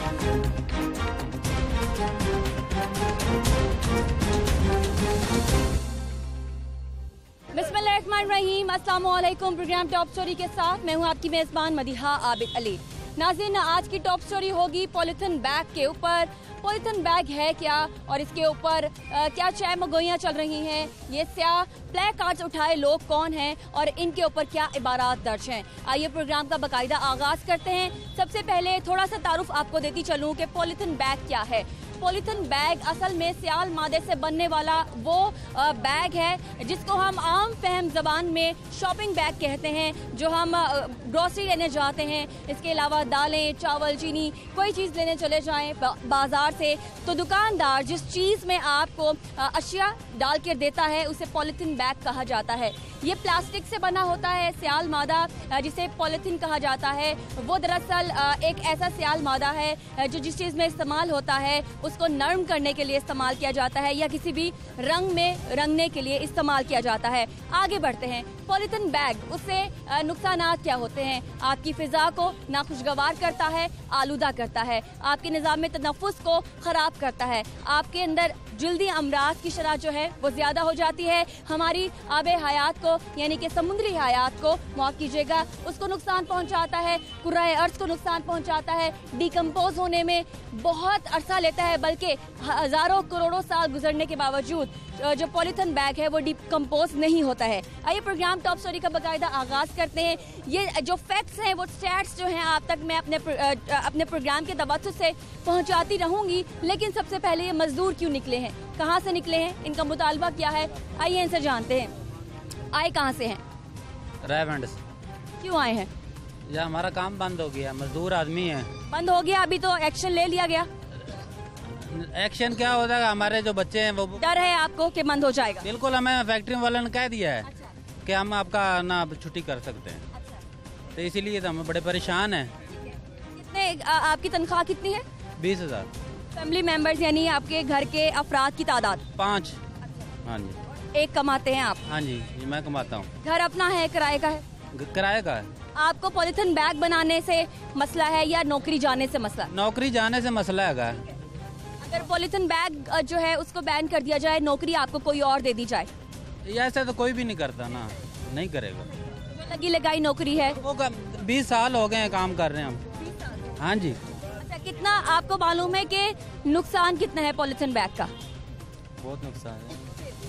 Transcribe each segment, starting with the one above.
बिस्मिल्लाहिर्रहमानिर्रहीम, अस्सलाम वालेकुम। प्रोग्राम टॉप स्टोरी के साथ मैं हूं आपकी मेज़बान मदीहा आबिद अली। नाज़रीन, आज की टॉप स्टोरी होगी पॉलिथीन बैग के ऊपर। पॉलिथीन बैग है क्या और इसके ऊपर क्या चाय मगोइयाँ चल रही हैं, ये स्याह प्ले कार्ड्स उठाए लोग कौन हैं और इनके ऊपर क्या इबारात दर्ज हैं। आइए प्रोग्राम का बाकायदा आगाज़ करते हैं। सबसे पहले थोड़ा सा तारुफ आपको देती चलूँ कि पॉलिथीन बैग क्या है। पॉलिथीन बैग असल में सियाल मादे से बनने वाला वो बैग है जिसको हम आम फहम ज़बान में शॉपिंग बैग कहते हैं, जो हम ग्रोसरी लेने जाते हैं। इसके अलावा दालें, चावल, चीनी, कोई चीज़ लेने चले जाएं बाज़ार से तो दुकानदार जिस चीज़ में आपको अशिया डाल कर देता है उसे पॉलिथीन बैग कहा जाता है। ये प्लास्टिक से बना होता है। सियाल मादा जिसे पॉलिथीन कहा जाता है वो दरअसल एक ऐसा सियाल मादा है जो जिस चीज़ में इस्तेमाल होता है उसको नरम करने के लिए इस्तेमाल किया जाता है या किसी भी रंग में रंगने के लिए इस्तेमाल किया जाता है। आगे बढ़ते हैं। पॉलिथीन बैग, उससे नुकसानात क्या होते हैं? आपकी फिजा को नाखुशगवार करता है, आलूदा करता है, आपके निज़ाम में तनफ़ुस को ख़राब करता है, आपके अंदर जल्दी अमराज की शरह जो है वो ज़्यादा हो जाती है, हमारी आब हयात को यानी कि समुद्री हयात को माफ़ कीजिएगा उसको नुकसान पहुंचाता है, कुर्राए अर्ज़ को नुकसान पहुंचाता है। डिकम्पोज होने में बहुत अरसा लेता है, बल्कि हज़ारों करोड़ों साल गुजरने के बावजूद जो पॉलिथीन बैग है वो डिकम्पोज नहीं होता है। आइए प्रोग्राम टॉप स्टोरी का बाकायदा आगाज़ करते हैं। ये जो फैक्ट्स हैं वो स्टैट्स जो हैं आप तक मैं अपने प्रोग्राम के तवज्जुह से पहुंचाती रहूंगी, लेकिन सबसे पहले ये मजदूर क्यों निकले हैं, कहाँ से निकले हैं, इनका मुतालबा क्या है, आइए इनसे जानते हैं। आए कहाँ से हैं? रायवंड से। क्यों आए हैं? या हमारा काम बंद हो गया, मजदूर आदमी है। बंद हो गया? अभी तो एक्शन ले लिया गया। एक्शन क्या हो जाएगा? हमारे जो बच्चे हैं वो डर है आपको कि बंद हो जाएगा? बिल्कुल, हमें फैक्ट्री वालों ने कह दिया है अच्छा। कि हम आपका ना छुट्टी कर सकते हैं। अच्छा। तो इसीलिए तो हम बड़े परेशान हैं। कितने आपकी तनख्वाह कितनी है? 20,000। फैमिली मेंबर्स यानी आपके घर के अफराद की तादाद? 5। हाँ जी। एक कमाते हैं आप? हाँ जी, मैं कमाता हूँ। घर अपना है, किराए का है? किराए का है। आपको पॉलिथीन बैग बनाने से मसला है या नौकरी जाने से मसला? नौकरी जाने से मसला है। अगर पॉलिथीन बैग जो है उसको बैन कर दिया जाए, नौकरी आपको कोई और दे दी जाए? ऐसा तो कोई भी नहीं करता ना, नहीं करेगा। जो लगी लगाई नौकरी है वो 20 साल हो गए हैं काम कर रहे हैं हम। 20 साल। हाँ जी। अच्छा, कितना आपको मालूम है कि नुकसान कितना है पॉलिथीन बैग का? बहुत नुकसान है।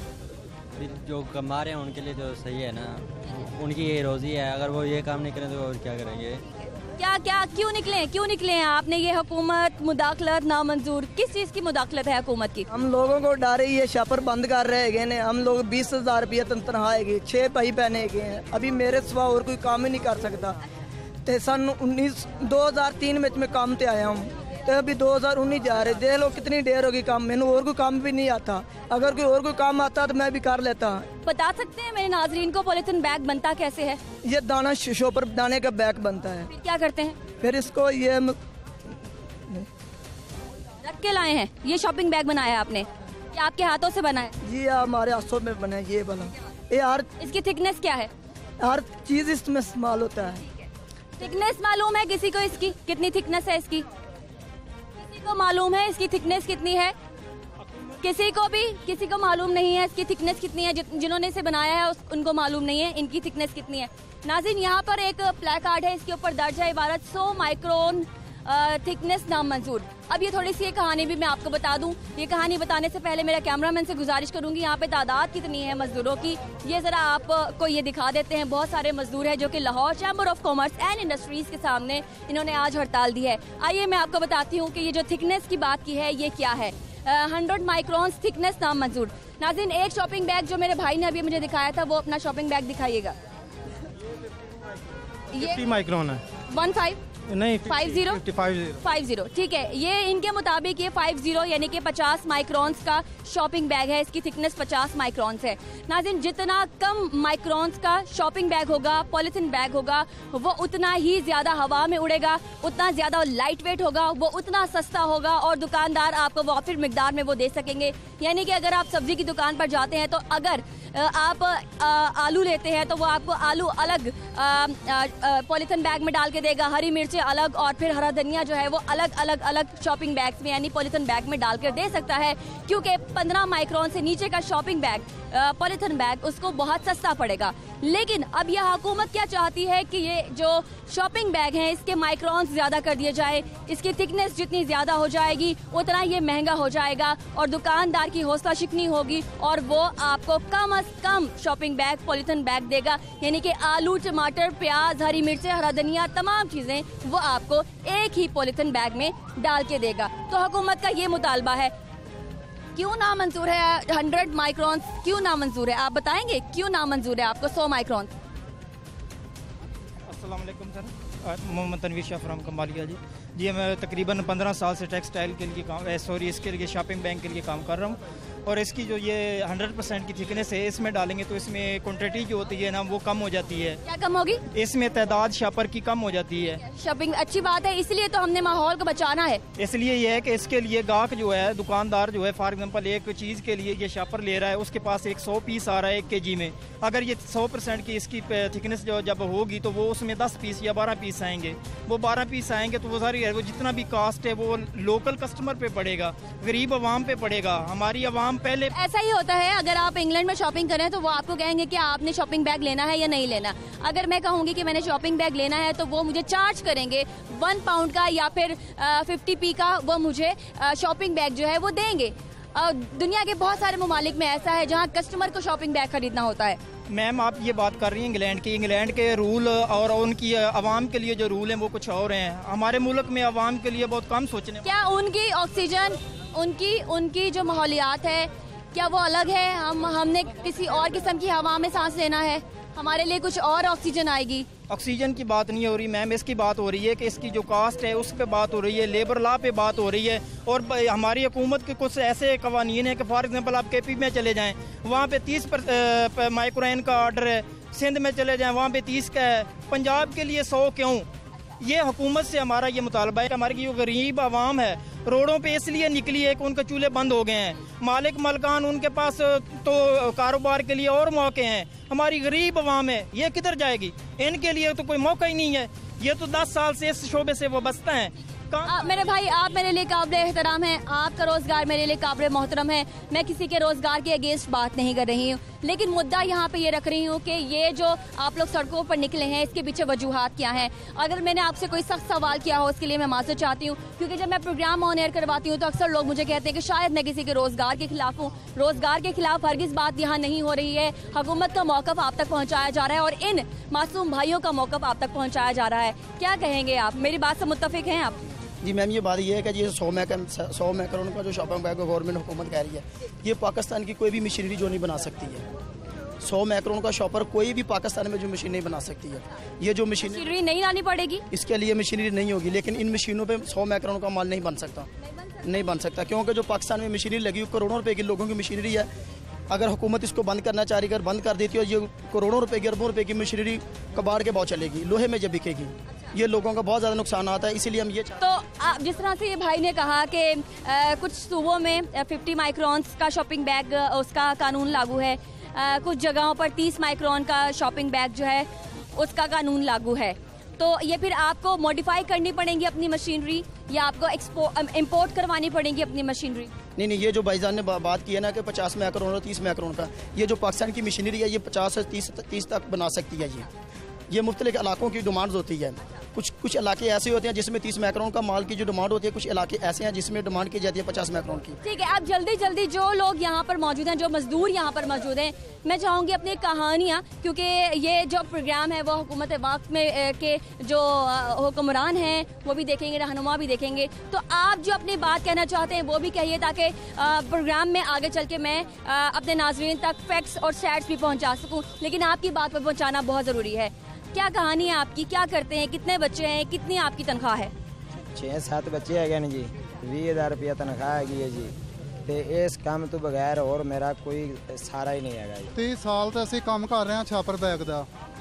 जो कमा रहे हैं उनके लिए तो सही है ना, उनकी ये रोजी है। अगर वो ये काम नहीं करें तो और क्या करेंगे? क्या क्यों निकले हैं आपने? ये हुकूमत मुदाखलत नामंजूर, किस चीज़ की मुदाखलत है हुकूमत की? हम लोगों को डर ही ये शापर बंद कर रहे हैं। हम लोग 20,000 रुपये तनख्वाह है, 6 भाई पहने गए हैं। अभी मेरे सिवा और कोई काम ही नहीं कर सकता। तो सन 2003 में मैं काम पे आया हूँ, तो अभी 2019 जा रहे। देख लो कितनी देर होगी काम, मैंने और कोई काम भी नहीं आता। अगर कोई और कोई काम आता तो मैं भी कर लेता। बता सकते हैं मेरे नाजरीन को पॉलिथीन बैग बनता कैसे है? ये दाना शोपर दाने का बैग बनता है। फिर क्या करते हैं? फिर इसको ये रख के लाए हैं। ये शॉपिंग बैग बनाया है आपने? ये आपके हाथों से बना है? जी हमारे हाथों में बना है। ये वाला ये हर इसकी थिकनेस क्या है? हर चीज इसमें इस्तेमाल होता है। थिकनेस मालूम है किसी को इसकी? कितनी थिकनेस है इसकी? किसी को मालूम है इसकी थिकनेस कितनी है? किसी को मालूम नहीं है इसकी थिकनेस कितनी है। जिन्होंने इसे बनाया है उनको मालूम नहीं है इनकी थिकनेस कितनी है। नाज़रीन, यहाँ पर एक प्ले कार्ड है, इसके ऊपर दर्ज है इबारत 100 माइक्रोन थिकनेस नामंजूर। अब ये थोड़ी सी ये कहानी भी मैं आपको बता दूं। ये कहानी बताने से पहले मेरा कैमरामैन से गुजारिश करूंगी, यहाँ पे तादाद कितनी है मजदूरों की ये जरा आपको ये दिखा देते हैं। बहुत सारे मजदूर हैं जो कि Lahore chamber of commerce and industries के सामने इन्होंने आज हड़ताल दी है। आइए मैं आपको बताती हूँ कि ये जो थिकनेस की बात की है ये क्या है। 100 माइक्रोन थिकनेस नामंजूर। नाज़रीन, एक शॉपिंग बैग जो मेरे भाई ने अभी मुझे दिखाया था वो अपना शॉपिंग बैग दिखाइएगा। ये 50 माइक्रोन है। 15 नहीं 50 ठीक है। ये इनके मुताबिक ये 50 यानी कि 50 माइक्रोन्स का शॉपिंग बैग है। इसकी थिकनेस 50 माइक्रोन्स है। नाज़रीन, जितना कम माइक्रोन्स का शॉपिंग बैग होगा, पॉलिथीन बैग होगा, वो उतना ही ज्यादा हवा में उड़ेगा, उतना ज्यादा लाइट वेट होगा, वो उतना सस्ता होगा और दुकानदार आपको वाफिर मिकदार में वो दे सकेंगे। यानी कि अगर आप सब्जी की दुकान पर जाते हैं तो अगर आप आलू लेते हैं तो वो आपको आलू अलग पॉलीथिन बैग में डाल के देगा, हरी मिर्चें अलग, और फिर हरा धनिया जो है वो अलग अलग अलग शॉपिंग बैग्स में यानी पॉलीथिन बैग में डाल कर दे सकता है, क्योंकि 15 माइक्रोन से नीचे का शॉपिंग बैग पॉलीथिन बैग उसको बहुत सस्ता पड़ेगा। लेकिन अब यह हुकूमत क्या चाहती है कि ये जो शॉपिंग बैग हैं इसके माइक्रोन्स ज़्यादा कर दिए जाए, इसकी थिकनेस जितनी ज़्यादा हो जाएगी उतना ये महंगा हो जाएगा और दुकानदार की हौसला शिकनी होगी और वो आपको कम से कम शॉपिंग बैग पॉलीथिन बैग देगा, यानी कि आलू, टमाटर, प्याज, हरी मिर्चें, हरा धनिया, तमाम चीज़ें वो आपको एक ही पॉलीथिन बैग में डाल के देगा। तो हुकूमत का ये मुतालबा है। क्यों ना मंजूर है 100 माइक्रोन, क्यों ना मंजूर है, आप बताएंगे क्यों ना मंजूर है आपको 100 माइक्रोन? अस्सलाम वालेकुम सर, मोहम्मद तनवीर शाह फ्राम कमालिया जी। मैं तकरीबन 15 साल से टेक्सटाइल के लिए इसके लिए शॉपिंग बैंक के लिए काम कर रहा हूँ और इसकी जो ये 100% की थिकनेस है इसमें डालेंगे तो इसमें क्वांटिटी जो होती है ना वो कम हो जाती है। क्या कम होगी? इसमें तादाद शॉपर की कम हो जाती है। शॉपिंग अच्छी बात है, इसलिए तो हमने माहौल को बचाना है। इसलिए ये है कि इसके लिए गाहक जो है, दुकानदार जो है, फॉर एग्जांपल एक चीज़ के लिए ये शॉपर ले रहा है, उसके पास एक 100 पीस आ रहा है 1 kg में, अगर ये 100% की इसकी थिकनेस जो जब होगी तो वो उसमें 10 पीस या 12 पीस आएंगे। वो 12 पीस आएंगे तो वो सारी वो जितना भी कास्ट है वो लोकल कस्टमर पे पड़ेगा, गरीब आवाम पे पड़ेगा। हमारी आवाम पहले ऐसा ही होता है, अगर आप इंग्लैंड में शॉपिंग करें तो वो आपको कहेंगे कि आपने शॉपिंग बैग लेना है या नहीं लेना। अगर मैं कहूँगी कि मैंने शॉपिंग बैग लेना है तो वो मुझे चार्ज करेंगे 1 पाउंड का या फिर 50p का, वो मुझे शॉपिंग बैग जो है वो देंगे। दुनिया के बहुत सारे ममालिक में ऐसा है जहाँ कस्टमर को शॉपिंग बैग खरीदना होता है। मैम आप ये बात कर रही हैं इंग्लैंड की, इंग्लैंड के रूल और उनकी आवाम के लिए जो रूल हैं वो कुछ और हैं। हमारे मुल्क में आवाम के लिए बहुत कम सोचने। क्या उनकी ऑक्सीजन, उनकी जो माहौलियात है क्या वो अलग है? हमने किसी और किस्म की हवा में सांस लेना है, हमारे लिए कुछ और ऑक्सीजन आएगी। ऑक्सीजन की बात नहीं हो रही मैम, इसकी बात हो रही है कि इसकी जो कास्ट है उस पर बात हो रही है, लेबर लॉ पे बात हो रही है। और हमारी हुकूमत के कुछ ऐसे कवानीन है कि फॉर एग्जांपल आप KP में चले जाएं, वहाँ पे 30 माइक्रोन का ऑर्डर है, सिंध में चले जाएं वहाँ पे 30 का है, पंजाब के लिए 100 क्यों? ये हुकूमत से हमारा ये मुतालबा है कि हमारी जो गरीब आवाम है रोडों पे इसलिए निकली है कि उनके चूल्हे बंद हो गए हैं, मालिक मलकान उनके पास तो कारोबार के लिए और मौके हैं, हमारी गरीब आवाम है ये किधर जाएगी? इनके लिए तो कोई मौका ही नहीं है। ये तो 10 साल से इस शोबे से वो बसता है। मेरे भाई, आप मेरे लिए काबिल एहतराम हैं, आपका रोजगार मेरे लिए काबिल मोहतरम है, मैं किसी के रोजगार के अगेंस्ट बात नहीं कर रही हूँ, लेकिन मुद्दा यहाँ पे ये रख रही हूँ कि ये जो आप लोग सड़कों पर निकले हैं इसके पीछे वजूहात क्या हैं। अगर मैंने आपसे कोई सख्त सवाल किया हो उसके लिए मैं माफ़ी चाहती हूँ, क्योंकि जब मैं प्रोग्राम ऑन एयर करवाती हूँ तो अक्सर लोग मुझे कहते हैं कि शायद मैं किसी के रोजगार के खिलाफ हूँ। रोजगार के खिलाफ हरगिज़ बात यहाँ नहीं हो रही है। हुकूमत का मौक़िफ़ आप तक पहुँचाया जा रहा है और इन मासूम भाइयों का मौक़िफ़ आप तक पहुँचाया जा रहा है। क्या कहेंगे आप? मेरी बात से मुत्तफिक हैं आप? जी मैम, ये बात ये है कि ये 100 माइक्रोन का जो शॉपिंग बैग गवर्नमेंट हुकूमत कह रही है, ये पाकिस्तान की कोई भी मशीनरी जो नहीं बना सकती है। 100 माइक्रोन का शॉपर कोई भी पाकिस्तान में जो मशीन नहीं बना सकती है। ये जो मशीनरी नहीं लानी पड़ेगी, इसके लिए मशीनरी नहीं होगी, लेकिन इन मशीनों पे 100 माइक्रोन का माल नहीं बन सकता, क्योंकि जो पाकिस्तान में मशीनरी लगी हुई करोड़ों रुपए की लोगों की मशीनरी है। अगर हुकूमत इसको बंद करना चाह रही, अगर बंद कर देती है, ये करोड़ों रुपए की, अरबों रुपए की मशीनरी कबाड़ के भाव चलेगी, लोहे में जब बिकेगी, ये लोगों का बहुत ज़्यादा नुकसान आता है। इसीलिए हम ये तो जिस तरह से ये भाई ने कहा कि कुछ सूबों में 50 माइक्रोन्स का शॉपिंग बैग उसका कानून लागू है, कुछ जगहों पर 30 माइक्रोन का शॉपिंग बैग जो है उसका कानून लागू है, तो ये फिर आपको मॉडिफाई करनी पड़ेगी अपनी मशीनरी या आपको इम्पोर्ट करवानी पड़ेगी अपनी मशीनरी? नहीं, ये जो भाईजान ने बात की है ना कि 50 माइक्रोन और 30 माइक्रोन का, ये जो पाकिस्तान की मशीनरी है ये 50 से 30 तक बना सकती है। ये मुख्तलिफ इलाकों की डिमांड्स होती है। कुछ इलाके ऐसे होते हैं जिसमें 30 माइक्रोन का माल की जो डिमांड होती है, कुछ इलाके ऐसे हैं जिसमें डिमांड की जाती है 50 माइक्रोन की। ठीक है, अब जल्दी जो लोग यहाँ पर मौजूद हैं, जो मजदूर यहाँ पर मौजूद हैं, मैं चाहूँगी अपनी कहानियाँ, क्योंकि ये जो प्रोग्राम है वो हुकूमत वक्त में के जो हुक्मरान हैं वो भी देखेंगे, रहनुमा भी देखेंगे, तो आप जो अपनी बात कहना चाहते हैं वो भी कहिए, ताकि प्रोग्राम में आगे चल के मैं अपने नाजरीन तक फैक्ट्स और सैट्स भी पहुँचा सकूँ, लेकिन आपकी बात पर पहुँचाना बहुत ज़रूरी है। क्या कहानी है आपकी? क्या करते हैं? कितने बच्चे हैं? कितनी आपकी तनख्वाह है? 6-7 बच्चे है जी, 20,000 रुपया तनख्वाह है जी, ਤੇ ਇਸ ਕੰਮ ਤੋਂ ਬਗੈਰ ਹੋਰ ਮੇਰਾ ਕੋਈ ਸਾਰਾ ਹੀ ਨਹੀਂ ਹੈਗਾ ਜੀ। 30 ਸਾਲ ਤੋਂ ਅਸੀਂ ਕੰਮ ਕਰ ਰਹੇ ਹਾਂ ਛਾਪਰ ਬੈਗ ਦਾ,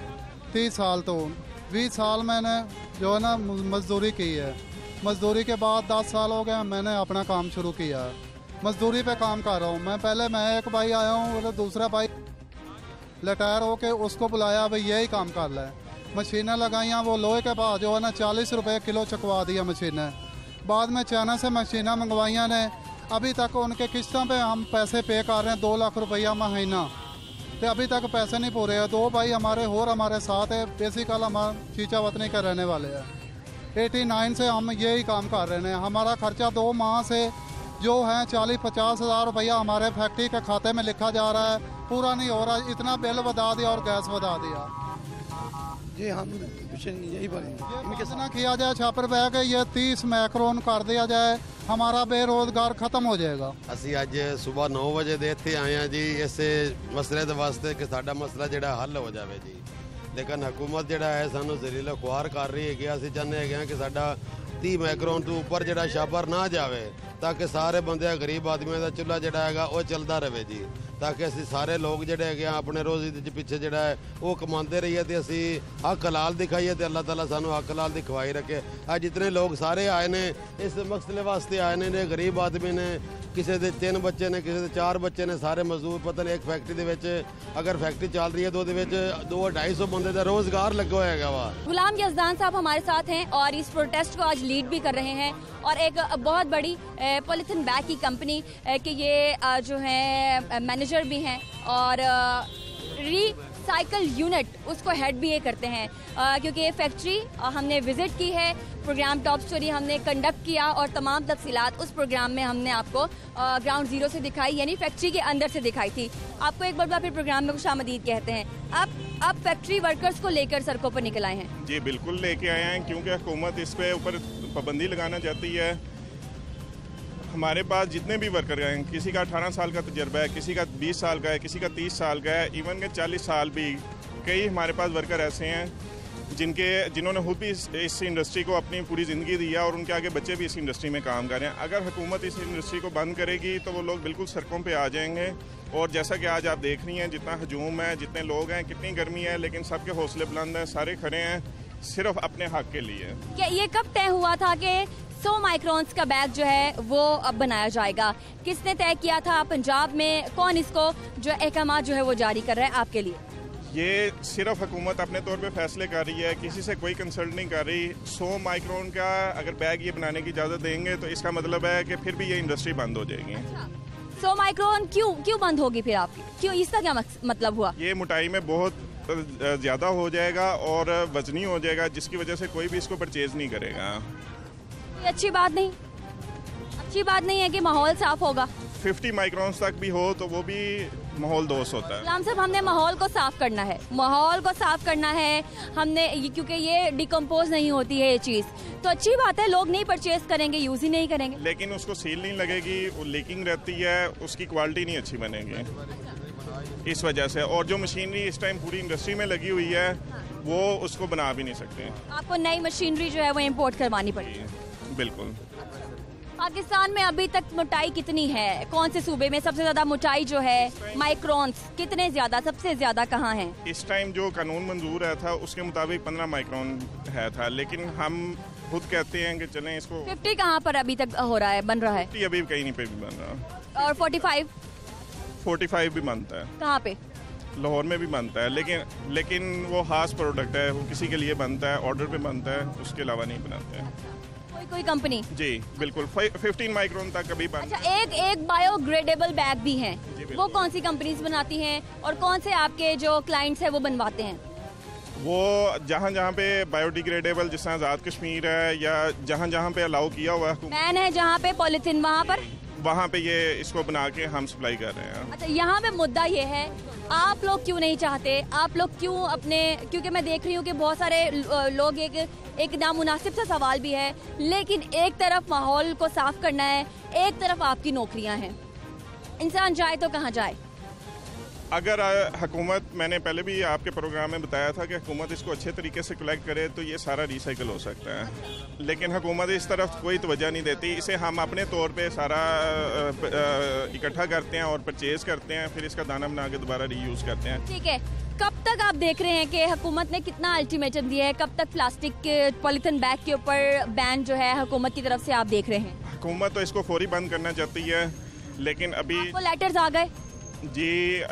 30 साल तो 20 साल मैंने जो है ना मजदूरी की है। मजदूरी के बाद 10 साल हो गए मैंने अपना काम शुरू किया, मजदूरी पे काम कर रहा हूँ मैं। पहले मैं एक भाई आया हूँ, दूसरा भाई रिटायर होके उसको बुलाया, भाई यही काम कर ले। मशीनें लगाइयाँ, वो लोहे के भाव जो है ना 40 रुपये किलो चकवा दिया मशीनें। बाद में चाइना से मशीनें मंगवाइया ने, अभी तक उनके किस्तों पे हम पैसे पे कर रहे हैं 2 लाख रुपया महीना, तो अभी तक पैसे नहीं पूरे हैं। 2 भाई हमारे और हमारे साथ है, बेसिकल हम चीचा वतनी के रहने वाले हैं। 89 से हम यही काम कर रहे हैं। हमारा खर्चा 2 माह से जो है 40-50 हज़ार रुपया हमारे फैक्ट्री के खाते में लिखा जा रहा है, पूरा नहीं हो रहा। इतना बिल बता दिया और गैस बता दिया। जी हम यही बोलेंगे इनके साथ किया जाए छापर बह के ये 30 माइक्रोन कर दिया जाए, हमारा बेरोजगार खत्म हो जाएगा। ਅਸੀਂ ਅੱਜ ਸਵੇਰ 9 ਵਜੇ ਦੇ ਇੱਥੇ ਆਏ ਹਾਂ ਜੀ ਇਸੇ ਮਸਲੇ ਦੇ ਵਾਸਤੇ ਕਿ ਸਾਡਾ ਮਸਲਾ ਜਿਹੜਾ ਹੱਲ ਹੋ ਜਾਵੇ ਜੀ। ਲੇਕਿਨ ਹਕੂਮਤ ਜਿਹੜਾ ਹੈ ਸਾਨੂੰ ਜ਼ਲੀਲ ਖੁਆਰ ਕਰ ਰਹੀ ਹੈ ਕਿ ਅਸੀਂ ਚਾਹੁੰਦੇ ਹੈਗੇ ਹਾਂ ਕਿ ਸਾਡਾ 30 ਮਾਈਕਰੋਨ ਤੋਂ ਉੱਪਰ ਜਿਹੜਾ ਛਾਪਰ ਨਾ ਜਾਵੇ, ਤਾਂ ਕਿ ਸਾਰੇ ਬੰਦਿਆਂ ਗਰੀਬ ਆਦਮੀਆਂ ਦਾ ਚੁੱਲ੍ਹਾ ਜਿਹੜਾ ਹੈਗਾ ਉਹ ਚੱਲਦਾ ਰਹੇ ਜੀ, ਤਾਂ ਕਿ ਅਸੀਂ ਸਾਰੇ ਲੋਕ ਜਿਹੜੇ ਹੈਗੇ ਆ ਆਪਣੇ ਰੋਜ਼ੀ ਦੇ ਪਿੱਛੇ ਜਿਹੜਾ ਹੈ ਉਹ ਕਮਾਉਂਦੇ ਰਹੀਏ ਤੇ ਅਸੀਂ ਹੱਕ ਹਲਾਲ ਦਿਖਾਈਏ ਤੇ ਅੱਲਾਹ ਤਾਲਾ ਸਾਨੂੰ ਹੱਕ ਹਲਾਲ ਦਿਖਵਾਈ ਰੱਖੇ। ਅੱਜ ਜਿਤਨੇ ਲੋਕ ਸਾਰੇ ਆਏ ਨੇ ਇਸ ਮਸਲੇ ਵਾਸਤੇ ਆਏ ਨੇ, ਗਰੀਬ ਆਦਮੀ ਨੇ, ਕਿਸੇ ਦੇ 3 ਬੱਚੇ ਨੇ, ਕਿਸੇ ਦੇ 4 ਬੱਚੇ ਨੇ, ਸਾਰੇ ਮਜ਼ਦੂਰ। ਪਤਾ ਨਹੀਂ ਇੱਕ ਫੈਕਟਰੀ ਦੇ ਵਿੱਚ अगर फैक्ट्री चल रही है तो 200-250 बंदे का रोजगार लगा होगा। वा गुलाम यज़दान साहब हमारे साथ हैं और इस प्रोटेस्ट को आज लीड भी कर रहे हैं, और एक बहुत बड़ी पॉलीथिन बैग की कंपनी के ये जो है मैनेजर भी हैं और रिसाइकल यूनिट उसको हेड भी ये करते हैं, क्योंकि ये फैक्ट्री हमने विजिट की है। प्रोग्राम टॉप स्टोरी हमने कंडक्ट किया और तमाम तफसीलात उस प्रोग्राम में हमने आपको ग्राउंड जीरो से दिखाई, यानी फैक्ट्री के अंदर से दिखाई थी। आपको एक बार फिर प्रोग्राम में खुशामदीद कहते हैं। आप फैक्ट्री वर्कर्स को लेकर सड़कों पर निकल आए हैं? जी बिल्कुल लेके आए हैं, क्योंकि हुकूमत इस पे ऊपर पाबंदी लगाना चाहती है। हमारे पास जितने भी वर्कर हैं, किसी का 18 साल का तजर्बा है, किसी का 20 साल का है, किसी का 30 साल का है, इवन के 40 साल भी। कई हमारे पास वर्कर ऐसे हैं जिन्होंने खुद भी इस इंडस्ट्री को अपनी पूरी ज़िंदगी दिया और उनके आगे बच्चे भी इस इंडस्ट्री में काम कर रहे हैं। अगर हुकूमत इस इंडस्ट्री को बंद करेगी तो वो लोग बिल्कुल सड़कों पे आ जाएंगे। और जैसा कि आज आप देख रही हैं, जितना हजूम है, जितने लोग हैं, कितनी गर्मी है, लेकिन सबके हौसले बुलंद हैं, सारे खड़े हैं सिर्फ अपने हक के लिए। क्या ये कब तय हुआ था कि 100 माइक्रोन्स का बैग जो है वो अब बनाया जाएगा? किसने तय किया था? पंजाब में कौन इसको जो अहकाम जो है वो जारी कर रहा है आपके लिए? ये सिर्फ हुकूमत अपने तौर पे फैसले कर रही है, किसी से कोई कंसल्ट नहीं कर रही। 100 माइक्रोन का अगर बैग ये बनाने की इजाज़त देंगे तो इसका मतलब है कि फिर भी ये इंडस्ट्री बंद हो जाएगी। 100 माइक्रोन क्यों बंद होगी फिर आपकी? क्यों, इसका क्या मतलब हुआ? ये मोटाई में बहुत ज़्यादा हो जाएगा और वजनी हो जाएगा, जिसकी वजह से कोई भी इसको परचेज नहीं करेगा। ये अच्छी बात नहीं है कि माहौल साफ होगा। 50 माइक्रोन तक भी हो तो वो भी माहौल दोस्त होता है। गुलाम साहब, हमने माहौल को साफ करना है, हमने, क्योंकि ये डिकम्पोज नहीं होती है ये चीज़, तो अच्छी बात है, लोग नहीं परचेज करेंगे, यूज ही नहीं करेंगे। लेकिन उसको सील नहीं लगेगी, वो लीकिंग रहती है, उसकी क्वालिटी नहीं अच्छी बनेगी इस वजह से। और जो मशीनरी इस टाइम पूरी इंडस्ट्री में लगी हुई है वो उसको बना भी नहीं सकते। आपको नई मशीनरी जो है वो इम्पोर्ट करवानी पड़ेगी। बिल्कुल। पाकिस्तान में अभी तक मोटाई कितनी है? कौन से सूबे में सबसे ज्यादा मोटाई जो है माइक्रोन्स कितने ज्यादा, सबसे ज्यादा कहाँ है? इस टाइम जो कानून मंजूर है था उसके मुताबिक 15 माइक्रोन है था, लेकिन हम खुद कहते हैं कि चलें इसको। 50 कहाँ पर अभी तक हो रहा है, बन रहा है? 50 अभी कहीं नहीं पे भी बन रहा। और 45 भी बनता है। कहाँ पे? लाहौर में भी बनता है, लेकिन वो खास प्रोडक्ट है, वो किसी के लिए बनता है, ऑर्डर पे बनता है, उसके अलावा नहीं बनाते हैं कोई कंपनी। जी बिल्कुल। 15 माइक्रोन तक कभी बनता है। अच्छा, एक बायोग्रेडेबल बैग भी है, वो कौन सी कंपनीज बनाती हैं और कौन से आपके जो क्लाइंट्स हैं वो बनवाते हैं? वो जहाँ पे बायोडिग्रेडेबल, जिस तरह आज़ाद कश्मीर है या जहाँ पे अलाउ किया हुआ है, बैन है जहाँ पे पॉलिथीन, वहाँ पे ये इसको बना के हम सप्लाई कर रहे हैं। अच्छा, यहाँ पे मुद्दा ये है, आप लोग क्यों नहीं चाहते, आप लोग क्यों अपने, क्योंकि मैं देख रही हूँ कि बहुत सारे लोग, एक नामुनासिब सा सवाल भी है, लेकिन एक तरफ माहौल को साफ करना है, एक तरफ आपकी नौकरियाँ हैं, इंसान जाए तो कहाँ जाए? अगर हुकूमत, मैंने पहले भी आपके प्रोग्राम में बताया था कि हुकूमत इसको अच्छे तरीके से कलेक्ट करे तो ये सारा रिसाइकिल हो सकता है, लेकिन हुकूमत इस तरफ कोई तवज्जो नहीं देती। इसे हम अपने तौर पे सारा इकट्ठा करते हैं और परचेज करते हैं, फिर इसका दाना बना के दोबारा रीयूज़ करते हैं। ठीक है, कब तक आप देख रहे हैं कि हुकूमत ने कितना अल्टीमेटम दिया है, कब तक प्लास्टिक के पॉलीथिन बैग के ऊपर बैन जो है हुकूमत की तरफ से आप देख रहे हैं? हुकूमत तो इसको फौरी बंद करना चाहती है, लेकिन अभी आपको लेटर्स आ गए? जी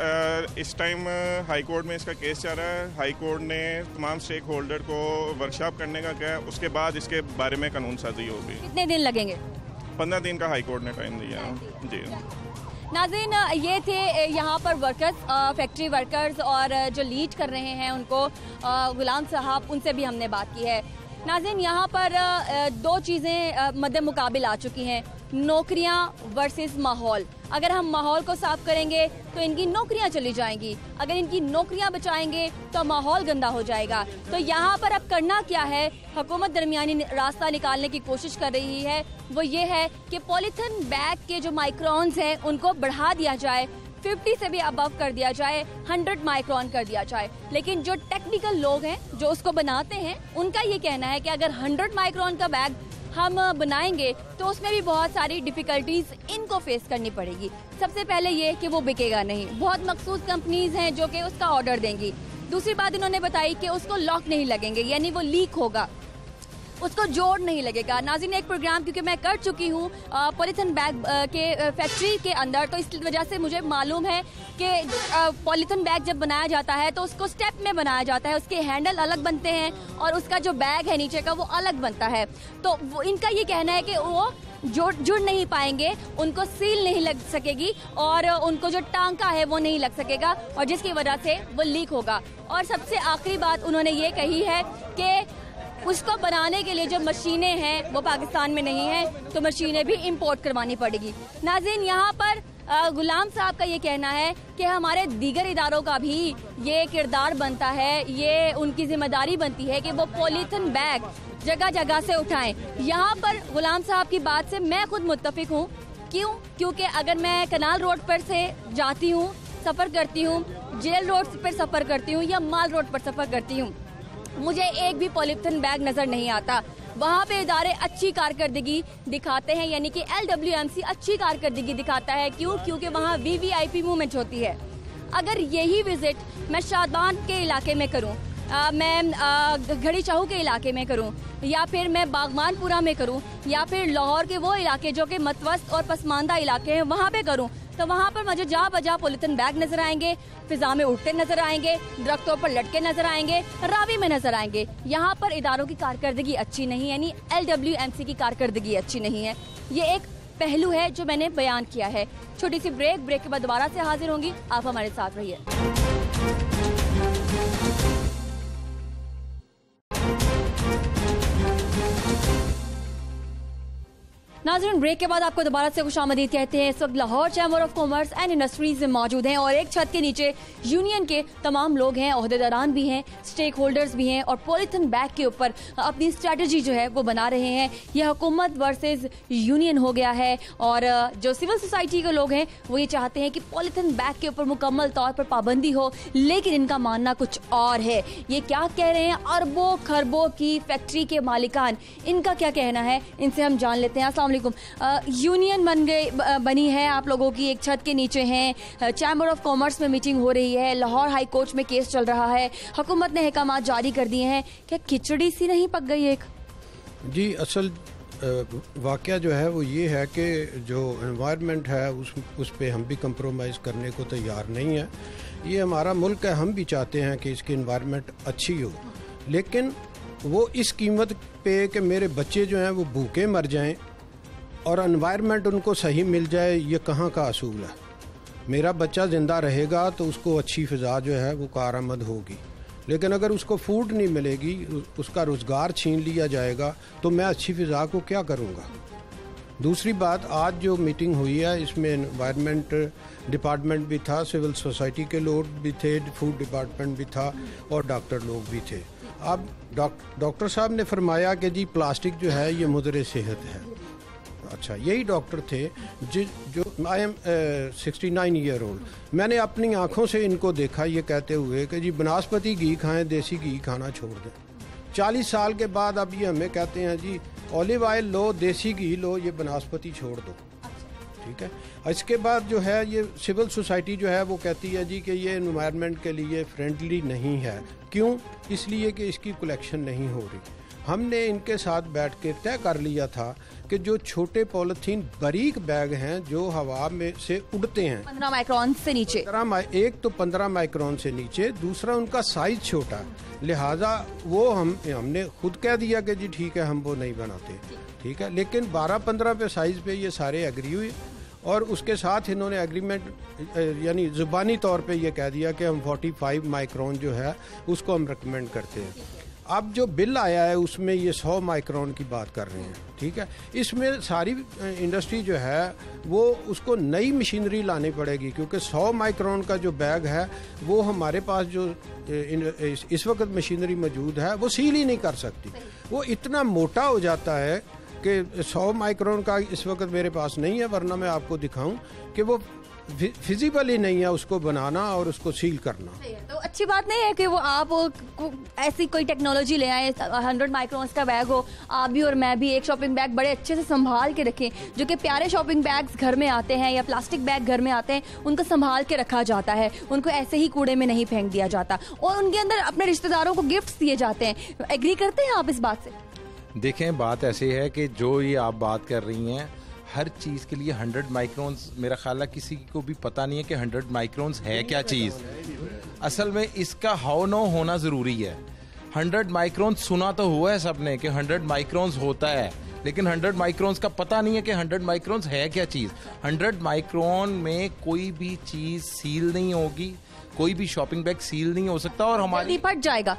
इस टाइम हाई कोर्ट में इसका केस चल रहा है। हाई कोर्ट ने तमाम स्टेक होल्डर को वर्कशॉप करने का कहा है, उसके बाद इसके बारे में कानून साजी होगी। कितने दिन लगेंगे? 15 दिन का हाई कोर्ट ने टाइम दिया। जी नाज़रीन, ये थे यहाँ पर वर्कर्स, फैक्ट्री वर्कर्स, और जो लीड कर रहे हैं उनको गुलाम साहब, उनसे भी हमने बात की है। नाज़रीन, यहाँ पर दो चीज़ें मद्दे मुकाबिल आ चुकी हैं, नौकरियाँ वर्सेस माहौल। अगर हम माहौल को साफ करेंगे तो इनकी नौकरियां चली जाएंगी, अगर इनकी नौकरियां बचाएंगे तो माहौल गंदा हो जाएगा। तो यहाँ पर अब करना क्या है, हुकूमत दरमियानी रास्ता निकालने की कोशिश कर रही है, वो ये है कि पॉलीथिन बैग के जो माइक्रॉन्स हैं उनको बढ़ा दिया जाए, 50 से भी अबव कर दिया जाए, 100 माइक्रॉन कर दिया जाए। लेकिन जो टेक्निकल लोग हैं जो उसको बनाते हैं, उनका ये कहना है कि अगर 100 माइक्रॉन का बैग हम बनाएंगे तो उसमें भी बहुत सारी डिफिकल्टीज इनको फेस करनी पड़ेगी। सबसे पहले ये कि वो बिकेगा नहीं, बहुत मखसूस कंपनीज हैं जो कि उसका ऑर्डर देंगी। दूसरी बात इन्होंने बताई कि उसको लॉक नहीं लगेंगे, यानी वो लीक होगा, उसको जोड़ नहीं लगेगा। नाज़रीन, एक प्रोग्राम क्योंकि मैं कर चुकी हूँ पॉलीथिन बैग के फैक्ट्री के अंदर, तो इस वजह से मुझे मालूम है कि पॉलीथिन बैग जब बनाया जाता है तो उसको स्टेप में बनाया जाता है, उसके हैंडल अलग बनते हैं और उसका जो बैग है नीचे का वो अलग बनता है। तो वो इनका ये कहना है कि वो जुड़ नहीं पाएंगे, उनको सील नहीं लग सकेगी और उनको जो टांका है वो नहीं लग सकेगा, और जिसकी वजह से वो लीक होगा। और सबसे आखिरी बात उन्होंने ये कही है कि उसको बनाने के लिए जो मशीनें हैं वो पाकिस्तान में नहीं है, तो मशीनें भी इंपोर्ट करवानी पड़ेगी। नाज़रीन, यहाँ पर गुलाम साहब का ये कहना है कि हमारे दीगर इदारों का भी ये किरदार बनता है, ये उनकी जिम्मेदारी बनती है कि वो पॉलीथिन बैग जगह जगह से उठाएं। यहाँ पर गुलाम साहब की बात से मैं खुद मुत्तफिक हूँ। क्यों? क्योंकि अगर मैं कनाल रोड पर से जाती हूँ, सफ़र करती हूँ, जेल रोड पर सफ़र करती हूँ या माल रोड पर सफ़र करती हूँ, मुझे एक भी पॉलीथिन बैग नजर नहीं आता। वहाँ पे इदारे अच्छी कारकर्दगी दिखाते हैं, यानी कि LWMC अच्छी कारकर्दगी दिखाता है। क्यों? क्योंकि वहाँ VVIP मूवमेंट होती है। अगर यही विजिट मैं शादबान के इलाके में करूँ, मैं घड़ी चाहू के इलाके में करूँ, या फिर मैं बागमानपुरा में करूँ, या फिर लाहौर के वो इलाके जो कि मतवस्त और पसमानदा इलाके हैं वहाँ पे करूँ, तो वहाँ पर मुझे जा बजा पॉलीथिन बैग नजर आएंगे, फिजा में उड़ते नजर आएंगे, दरख्तों पर लटके नजर आएंगे, रावी में नजर आएंगे। यहाँ पर इदारों की कारकर्दगी अच्छी नहीं है, यानी LWMC की कारकर्दगी अच्छी नहीं है। ये एक पहलू है जो मैंने बयान किया है। छोटी सी ब्रेक के बाद दोबारा से हाजिर होंगी, आप हमारे साथ रहिए। नाज़रीन, ब्रेक के बाद आपको दोबारा से खुशामदीद कहते हैं। इस वक्त Lahore chamber of commerce and industries में मौजूद हैं और एक छत के नीचे यूनियन के तमाम लोग हैं, ओहदेदारान भी हैं, स्टेक होल्डर्स भी हैं और पॉलीथिन बैग के ऊपर अपनी स्ट्रेटजी जो है वो बना रहे हैं। यह हुकूमत वर्सेस यूनियन हो गया है और जो सिविल सोसाइटी के लोग हैं वो ये चाहते हैं कि पॉलीथिन बैग के ऊपर मुकम्मल तौर पर पाबंदी हो, लेकिन इनका मानना कुछ और है। ये क्या कह रहे हैं अरबों खरबों की फैक्ट्री के मालिकान, इनका क्या कहना है, इनसे हम जान लेते हैं। अस्सलाम यूनियन बनी है आप लोगों की, एक छत के नीचे हैं, चैम्बर ऑफ कॉमर्स में मीटिंग हो रही है, लाहौर हाई कोर्ट में केस चल रहा है, हुकूमत ने अहकामात जारी कर दिए हैं, क्या खिचड़ी सी नहीं पक गई एक? जी, असल वाक़या जो है वो ये है कि जो एनवायरनमेंट है उस पे हम भी कंप्रोमाइज़ करने को तैयार नहीं है। ये हमारा मुल्क है, हम भी चाहते हैं कि इसकी एनवायरनमेंट अच्छी हो, लेकिन वो इस कीमत पे कि मेरे बच्चे जो हैं वो भूखे मर जाएं और एनवायरनमेंट उनको सही मिल जाए, ये कहाँ का असूल है। मेरा बच्चा ज़िंदा रहेगा तो उसको अच्छी फ़िज़ा जो है वो कारआमद होगी, लेकिन अगर उसको फूड नहीं मिलेगी, उसका रोज़गार छीन लिया जाएगा, तो मैं अच्छी फ़िज़ा को क्या करूँगा। दूसरी बात, आज जो मीटिंग हुई है इसमें एनवायरनमेंट डिपार्टमेंट भी था, सिविल सोसाइटी के लोग भी थे, फूड डिपार्टमेंट भी था और डॉक्टर लोग भी थे। अब डॉक्टर साहब ने फरमाया कि जी प्लास्टिक जो है ये मुदर सेहत है। अच्छा, यही डॉक्टर थे जो आई एम 69 ईयर ओल्ड, मैंने अपनी आंखों से इनको देखा ये कहते हुए कि जी बनास्पति घी खाएं, देसी घी खाना छोड़ दें। 40 साल के बाद अब ये हमें कहते हैं जी ऑलिव ऑयल लो, देसी घी लो, ये बनास्पति छोड़ दो। ठीक है, इसके बाद जो है ये सिविल सोसाइटी जो है वो कहती है जी कि ये एनवायरनमेंट के लिए फ्रेंडली नहीं है। क्यों? इसलिए कि इसकी कलेक्शन नहीं हो रही। हमने इनके साथ बैठ के तय कर लिया था कि जो छोटे पॉलिथीन बारीक बैग हैं जो हवा में से उड़ते हैं 15 माइक्रोन से नीचे, एक तो 15 माइक्रोन से नीचे, दूसरा उनका साइज छोटा, लिहाजा वो हमने खुद कह दिया कि जी ठीक है हम वो नहीं बनाते, ठीक है। लेकिन 12-15 पे साइज पे ये सारे एग्री हुए और उसके साथ इन्होंने एग्रीमेंट यानी ज़ुबानी तौर पे ये कह दिया कि हम 45 माइक्रोन जो है उसको हम रिकमेंड करते हैं। अब जो बिल आया है उसमें ये 100 माइक्रोन की बात कर रहे हैं, ठीक है। इसमें सारी इंडस्ट्री जो है वो उसको नई मशीनरी लानी पड़ेगी क्योंकि 100 माइक्रोन का जो बैग है वो हमारे पास जो इस वक्त मशीनरी मौजूद है वो सील ही नहीं कर सकती, वो इतना मोटा हो जाता है कि 100 माइक्रोन का इस वक्त मेरे पास नहीं है, वरना मैं आपको दिखाऊं कि वो फिजिबल ही नहीं है उसको बनाना और उसको सील करना। तो अच्छी बात नहीं है कि वो आप ऐसी कोई टेक्नोलॉजी ले आए, 100 माइक्रोन्स का बैग हो, आप भी और मैं भी एक शॉपिंग बैग बड़े अच्छे से संभाल के रखें। जो कि प्यारे शॉपिंग बैग्स घर में आते हैं या प्लास्टिक बैग घर में आते हैं, उनको संभाल के रखा जाता है, उनको ऐसे ही कूड़े में नहीं फेंक दिया जाता और उनके अंदर अपने रिश्तेदारों को गिफ्ट दिए जाते हैं। एग्री करते हैं आप इस बात से? देखें, बात ऐसी है कि जो ये आप बात कर रही हैं, हर चीज़ के लिए 100 माइक्रोन्स, मेरा ख्याल है किसी को भी पता नहीं है कि 100 माइक्रोन्स है क्या चीज़। असल में इसका हाउ नो होना ज़रूरी है। 100 माइक्रोन्स सुना तो हुआ है सबने कि 100 माइक्रोन्स होता है, लेकिन 100 माइक्रोन्स का पता नहीं है कि 100 माइक्रोन्स है क्या चीज़। 100 माइक्रोन में कोई भी चीज़ सील नहीं होगी, कोई भी शॉपिंग बैग सील नहीं हो सकता और हमारी फट जाएगा,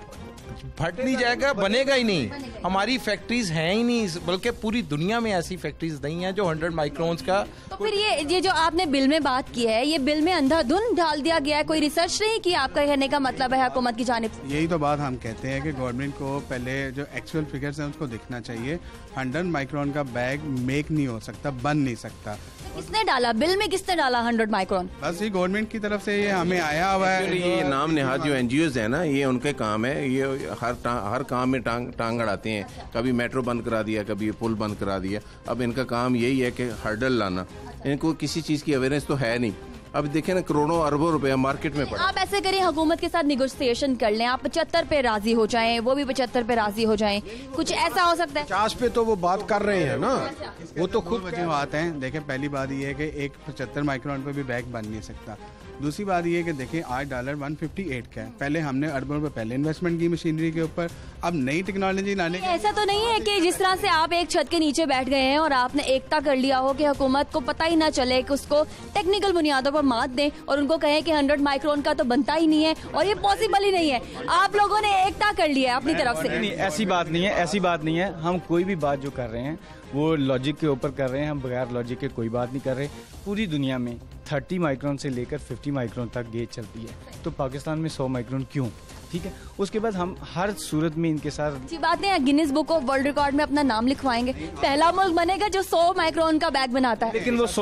फट नहीं जाएगा, बनेगा ही नहीं। हमारी फैक्ट्रीज हैं ही नहीं, बल्कि पूरी दुनिया में ऐसी फैक्ट्रीज नहीं है जो 100 माइक्रोन्स का। तो फिर ये जो आपने बिल में बात की है, ये बिल में अंधाधुंध डाल दिया गया है, कोई रिसर्च नहीं की? आपका कहने का मतलब है हुकूमत की जानिब से? यही तो बात हम कहते हैं कि गवर्नमेंट को पहले जो एक्चुअल फिगर्स हैं उसको दिखना चाहिए। 100 माइक्रोन का बैग मेक नहीं हो सकता, बन नहीं सकता। किसने डाला बिल में, किसने डाला 100 माइक्रोन? बस ये गवर्नमेंट की तरफ से ये हमें आया हुआ है। ये नाम नेहाद जो NGOs है ना, ये उनके काम है, ये हर काम में टांग अड़ाते हैं। कभी मेट्रो बंद करा दिया, कभी पुल बंद करा दिया। अब इनका काम यही है कि हर्डल लाना, इनको किसी चीज़ की अवेयरनेस तो है नहीं। अब देखें ना, करोड़ों अरबों रुपया मार्केट में पड़ा। आप ऐसे करें, हुकूमत के साथ निगोशिएशन कर लें, आप 75 पे राजी हो जाएं, वो भी 75 पे राजी हो जाएं, कुछ ऐसा हो सकता है। 50 पे तो वो बात कर रहे हैं ना, वो तो खुद वजूहात हैं। देखें, पहली बात ये है कि एक 75 माइक्रोन पे भी बैग बन नहीं सकता। दूसरी बात ये है कि देखिए आज डॉलर 158 का है। पहले हमने अरबों रुपए पहले इन्वेस्टमेंट की मशीनरी के ऊपर, अब नई टेक्नोलॉजी लाने। ऐसा तो नहीं है कि जिस तरह से आप एक छत के नीचे बैठ गए हैं और आपने एकता कर लिया हो कि हुकूमत को पता ही ना चले, कि उसको टेक्निकल बुनियादों पर मात दें और उनको कहें कि 100 माइक्रोन का तो बनता ही नहीं है और ये पॉसिबल ही नहीं है। आप लोगों ने एकता कर लिया है अपनी तरफ से। नहीं, ऐसी बात नहीं है, ऐसी बात नहीं है। हम कोई भी बात जो कर रहे हैं वो लॉजिक के ऊपर कर रहे हैं, हम बगैर लॉजिक के कोई बात नहीं कर रहे। पूरी दुनिया में 30 माइक्रोन से लेकर 50 माइक्रोन तक गेज चलती है, तो पाकिस्तान में 100 माइक्रोन क्यों? ठीक है, उसके बाद हम हर सूरत में इनके साथ अच्छी बात नहीं है, Guinness book of world record में अपना नाम लिखवाएंगे, पहला मुल्क बनेगा जो 100 माइक्रोन का बैग बनाता है। लेकिन वो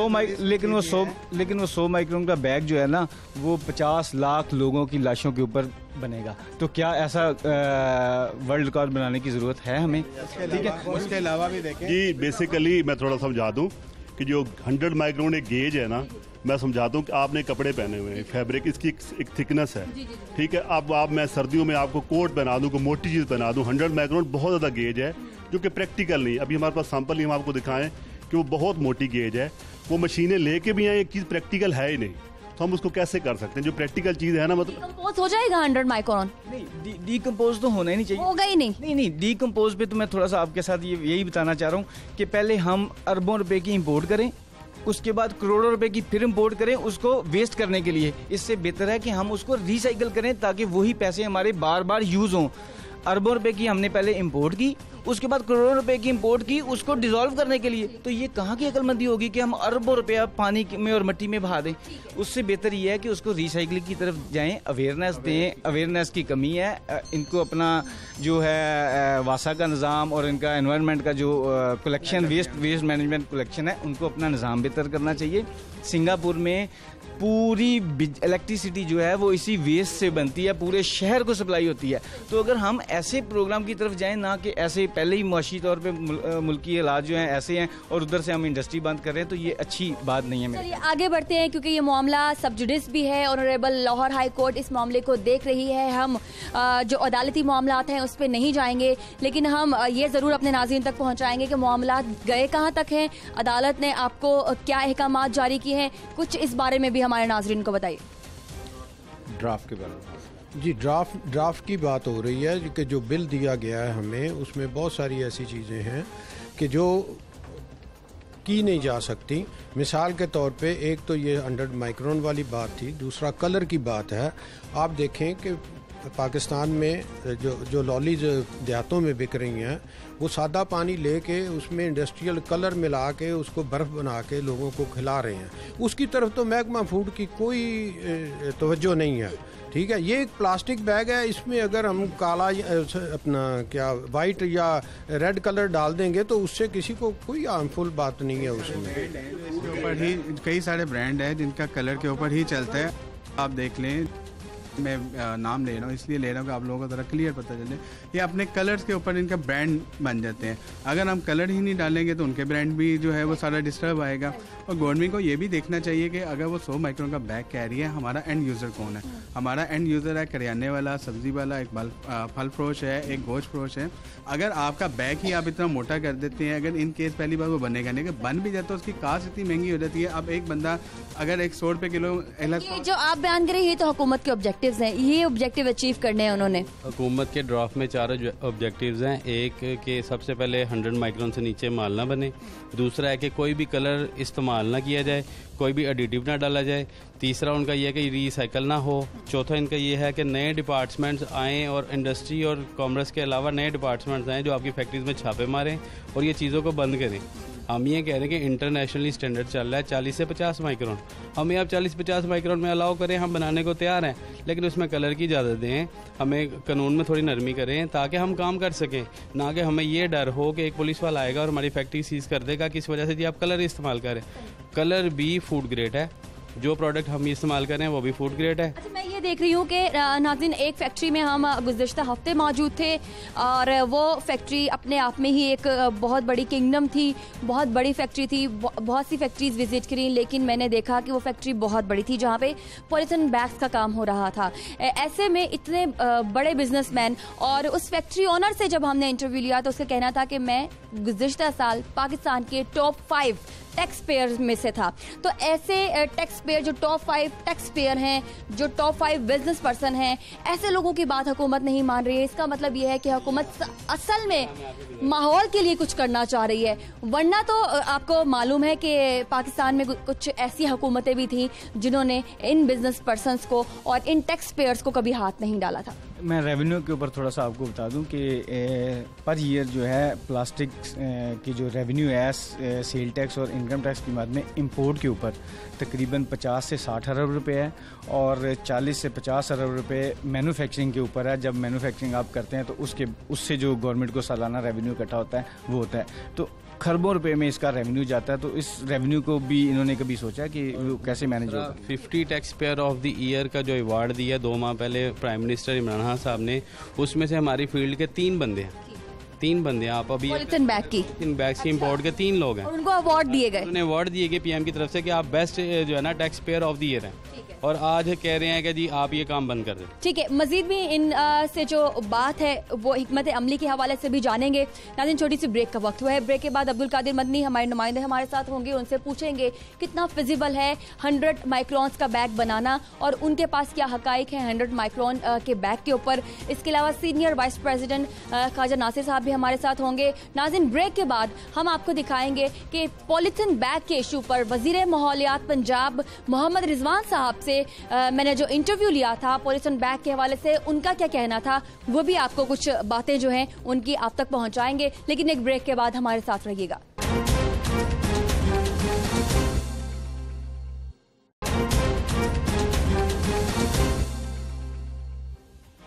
100 माइक्रोन का बैग जो है ना, वो 50 लाख लोगों की लाशों के ऊपर बनेगा। तो क्या ऐसा वर्ल्ड रिकॉर्ड बनाने की जरूरत है हमें? ठीक है, उसके अलावा भी देखें जी, बेसिकली मैं थोड़ा समझा दूं कि जो 100 माइक्रोन एक गेज है ना, मैं समझाता हूँ कि आपने कपड़े पहने हुए हैं, फैब्रिक इसकी एक थिकनेस है, ठीक है। अब मैं सर्दियों में आपको कोट पहना दूँ, कोई मोटी चीज़ पहना दूँ, 100 माइक्रोन बहुत ज़्यादा गेज है जो कि प्रैक्टिकल नहीं। अभी हमारे पास सैंपल ही हम आपको दिखाएं कि वो बहुत मोटी गेज है, वो मशीनें लेके भी आए, एक चीज़ प्रैक्टिकल है ही नहीं, तो हम उसको कैसे कर सकते हैं? जो प्रैक्टिकल चीज़ है ना, मतलब डिकम्पोज हो जाएगा 100 माइक्रोन? नहीं, डिकम्पोज तो होना ही नहीं चाहिए। होगा ही नहीं। नहीं, डिकम्पोज पे तो मैं थोड़ा सा आपके साथ यही बताना चाह रहा हूँ कि पहले हम अरबों रुपए की इम्पोर्ट करें, उसके बाद करोड़ों रुपए की फिर इम्पोर्ट करें उसको वेस्ट करने के लिए। इससे बेहतर है कि हम उसको रिसाइकिल करें ताकि वही पैसे हमारे बार बार यूज हों। अरबों रुपए की हमने पहले इंपोर्ट की, उसके बाद करोड़ों रुपए की इंपोर्ट की उसको डिसॉल्व करने के लिए। तो ये कहाँ की अकलमंदी होगी कि हम अरबों रुपया पानी में और मिट्टी में बहा दें? उससे बेहतर ये है कि उसको रिसाइकलिंग की तरफ जाएं, अवेयरनेस दें। अवेयरनेस की कमी है, इनको अपना जो है वासा का निज़ाम और इनका एनवायरनमेंट का जो कलेक्शन वेस्ट मैनेजमेंट कलेक्शन है, उनको अपना निज़ाम बेहतर करना चाहिए। सिंगापुर में पूरी इलेक्ट्रिसिटी जो है वो इसी वेस्ट से बनती है, पूरे शहर को सप्लाई होती है। तो अगर हम ऐसे प्रोग्राम की तरफ जाएं, ना कि ऐसे पहले ही मुआशी तौर पे मुल्की हालात जो हैं ऐसे हैं और उधर से हम इंडस्ट्री बंद कर रहे हैं, तो ये अच्छी बात नहीं है मेरे। चलिए आगे बढ़ते हैं, क्योंकि ये मामला सब जुडिस भी है। ऑनरेबल लाहौर हाई कोर्ट इस मामले को देख रही है। हम जो अदालती मामलात हैं उस पर नहीं जाएंगे, लेकिन हम ये ज़रूर अपने नाज़रीन तक पहुँचाएंगे कि मामला गए कहाँ तक हैं, अदालत ने आपको क्या अहकामात जारी किए हैं, कुछ इस बारे में भी हमारे नाज़रीन को बताइए। ड्राफ्ट के बारे में जी, ड्राफ्ट की बात हो रही है कि जो बिल दिया गया है हमें, उसमें बहुत सारी ऐसी चीज़ें हैं कि जो की नहीं जा सकती। मिसाल के तौर पे एक तो ये 100 माइक्रोन वाली बात थी, दूसरा कलर की बात है। आप देखें कि पाकिस्तान में जो लॉलीज देहातों में बिक रही हैं, वो सादा पानी लेके उसमें इंडस्ट्रियल कलर मिला के उसको बर्फ़ बना के लोगों को खिला रहे हैं। उसकी तरफ तो महकमा फूड की कोई तवज्जो नहीं है। ठीक है, ये एक प्लास्टिक बैग है, इसमें अगर हम काला अपना क्या वाइट या रेड कलर डाल देंगे तो उससे किसी को कोई हार्मफुल बात नहीं है। उसमें इसके ऊपर ही कई सारे ब्रांड है जिनका कलर के ऊपर ही चलता है। आप देख लें, मैं नाम ले रहा हूँ इसलिए ले रहा हूँ कि आप लोगों को ज़रा क्लियर पता चले। ये अपने कलर्स के ऊपर इनका ब्रांड बन जाते हैं। अगर हम कलर ही नहीं डालेंगे तो उनके ब्रांड भी जो है वो सारा डिस्टर्ब आएगा। और गवर्नमेंट को ये भी देखना चाहिए कि अगर वो 100 माइक्रोन का बैग कैरी है, हमारा एंड यूज़र कौन है। हमारा एंड यूज़र है करियाने वाला, सब्ज़ी वाला, एक फल फरोश है, एक गोश्त फरोश है। अगर आपका बैग ही आप इतना मोटा कर देते हैं, अगर इन केस पहली बार वो बनेगा नहीं, अगर बन भी जाता है उसकी कास्ट इतनी महंगी हो जाती है। अब एक बंदा अगर 100 रुपये किलो, ये जो आप बयान करें ये तो हुकूमत के ऑब्जेक्टिव्स हैं, ये ऑब्जेक्टिव अचीव करने हैं उन्होंने। हुकूमत के ड्राफ्ट में 4 ऑब्जेक्टिव्स हैं। एक कि सबसे पहले 100 माइक्रोन से नीचे माल ना बने, दूसरा है कि कोई भी कलर इस्तेमाल ना किया जाए, कोई भी एडिटिव ना डाला जाए, तीसरा उनका यह है कि रिसाइकल ना हो, चौथा इनका ये है कि नए डिपार्टमेंट्स आएँ और इंडस्ट्री और कॉमर्स के अलावा नए डिपार्टमेंट्स आएँ जो आपकी फैक्ट्रीज में छापे मारें और ये चीज़ों को बंद करें। हम ये कह रहे हैं कि इंटरनेशनली स्टैंडर्ड चल रहा है 40 से 50 माइक्रोन, हमें आप 40-50 माइक्रोन में अलाउ करें, हम बनाने को तैयार हैं, लेकिन उसमें कलर की इजाज़त दें, हमें कानून में थोड़ी नरमी करें ताकि हम काम कर सकें, ना कि हमें ये डर हो कि एक पुलिस वाला आएगा और हमारी फैक्ट्री सीज कर देगा किस वजह से जी आप कलर इस्तेमाल करें। कलर भी फूड ग्रेड है, जो प्रोडक्ट हम इस्तेमाल करें वो भी फूड ग्रेड है। अच्छा, मैं ये देख रही हूँ कि नाज़रीन एक फैक्ट्री में हम गुज़श्ता हफ्ते मौजूद थे और वो फैक्ट्री अपने आप में ही एक बहुत बड़ी किंगडम थी, बहुत बड़ी फैक्ट्री थी। बहुत सी फैक्ट्रीज विजिट करी, लेकिन मैंने देखा कि वो फैक्ट्री बहुत बड़ी थी जहाँ पे पॉलीथिन बैग्स का काम हो रहा था। ऐसे में इतने बड़े बिजनेसमैन और उस फैक्ट्री ओनर से जब हमने इंटरव्यू लिया तो उसका कहना था कि मैं गुज़श्ता साल पाकिस्तान के टॉप 5 टैक्स पेयर में से था। तो ऐसे टैक्स पेयर जो टॉप 5 टैक्स पेयर हैं, जो टॉप 5 बिजनेस पर्सन हैं, ऐसे लोगों की बात हुकूमत नहीं मान रही है। इसका मतलब ये है कि हुकूमत असल में माहौल के लिए कुछ करना चाह रही है, वरना तो आपको मालूम है कि पाकिस्तान में कुछ ऐसी हुकूमतें भी थी जिन्होंने इन बिजनेस पर्सनस को और इन टैक्स पेयर्स को कभी हाथ नहीं डाला था। मैं रेवेन्यू के ऊपर थोड़ा सा आपको बता दूं कि पर ईयर जो है प्लास्टिक की जो रेवेन्यू है सेल टैक्स और इनकम टैक्स की मद में इंपोर्ट के ऊपर तकरीबन 50 से 60 अरब रुपए है और 40 से 50 अरब रुपए मैन्युफैक्चरिंग के ऊपर है। जब मैन्युफैक्चरिंग आप करते हैं तो उससे जो गवर्नमेंट को सालाना रेवेन्यू इकट्ठा होता है वो होता है, तो खरबों रुपए में इसका रेवेन्यू जाता है। तो इस रेवेन्यू को भी इन्होंने कभी सोचा कि वो कैसे मैनेज होगा? 50 tax payer of the year का जो अवार्ड दिया 2 माह पहले प्राइम मिनिस्टर इमरान खान साहब ने, उसमें से हमारी फील्ड के 3 बंदे हैं। 3 बंदे आप अभी पॉलीथिन बैग की इंपोर्ट के 3 लोग हैं, उनको अवार्ड दिए गए। उन्हें अवार्ड दिए गए पीएम की तरफ से कि आप बेस्ट जो है ना tax payer of the year हैं, और आज कह रहे हैं कि जी आप ये काम बंद कर दें। ठीक है, मजीद भी इन से जो बात है वो हिकमत अमली के हवाले से भी जानेंगे। नाज़रीन छोटी सी ब्रेक का वक्त हुआ है, ब्रेक के बाद अब्दुल कादिर मदनी हमारे नुमाइंदे हमारे साथ होंगे, उनसे पूछेंगे कितना फिजिबल है 100 माइक्रोन्स का बैग बनाना और उनके पास क्या हकाइक है 100 माइक्रोन के बैग के ऊपर। इसके अलावा senior vice president Khwaja Nasir साहब भी हमारे साथ होंगे। नाज़रीन ब्रेक के बाद हम आपको दिखाएंगे कि पॉलीथिन बैग के इशू पर वजीर माहौलियात पंजाब मोहम्मद रिजवान साहब से मैंने जो इंटरव्यू लिया था पॉलीथिन बैग के हवाले से, उनका क्या कहना था, वो भी आपको कुछ बातें जो हैं उनकी आप तक पहुंचाएंगे। लेकिन एक ब्रेक के बाद हमारे साथ रहिएगा।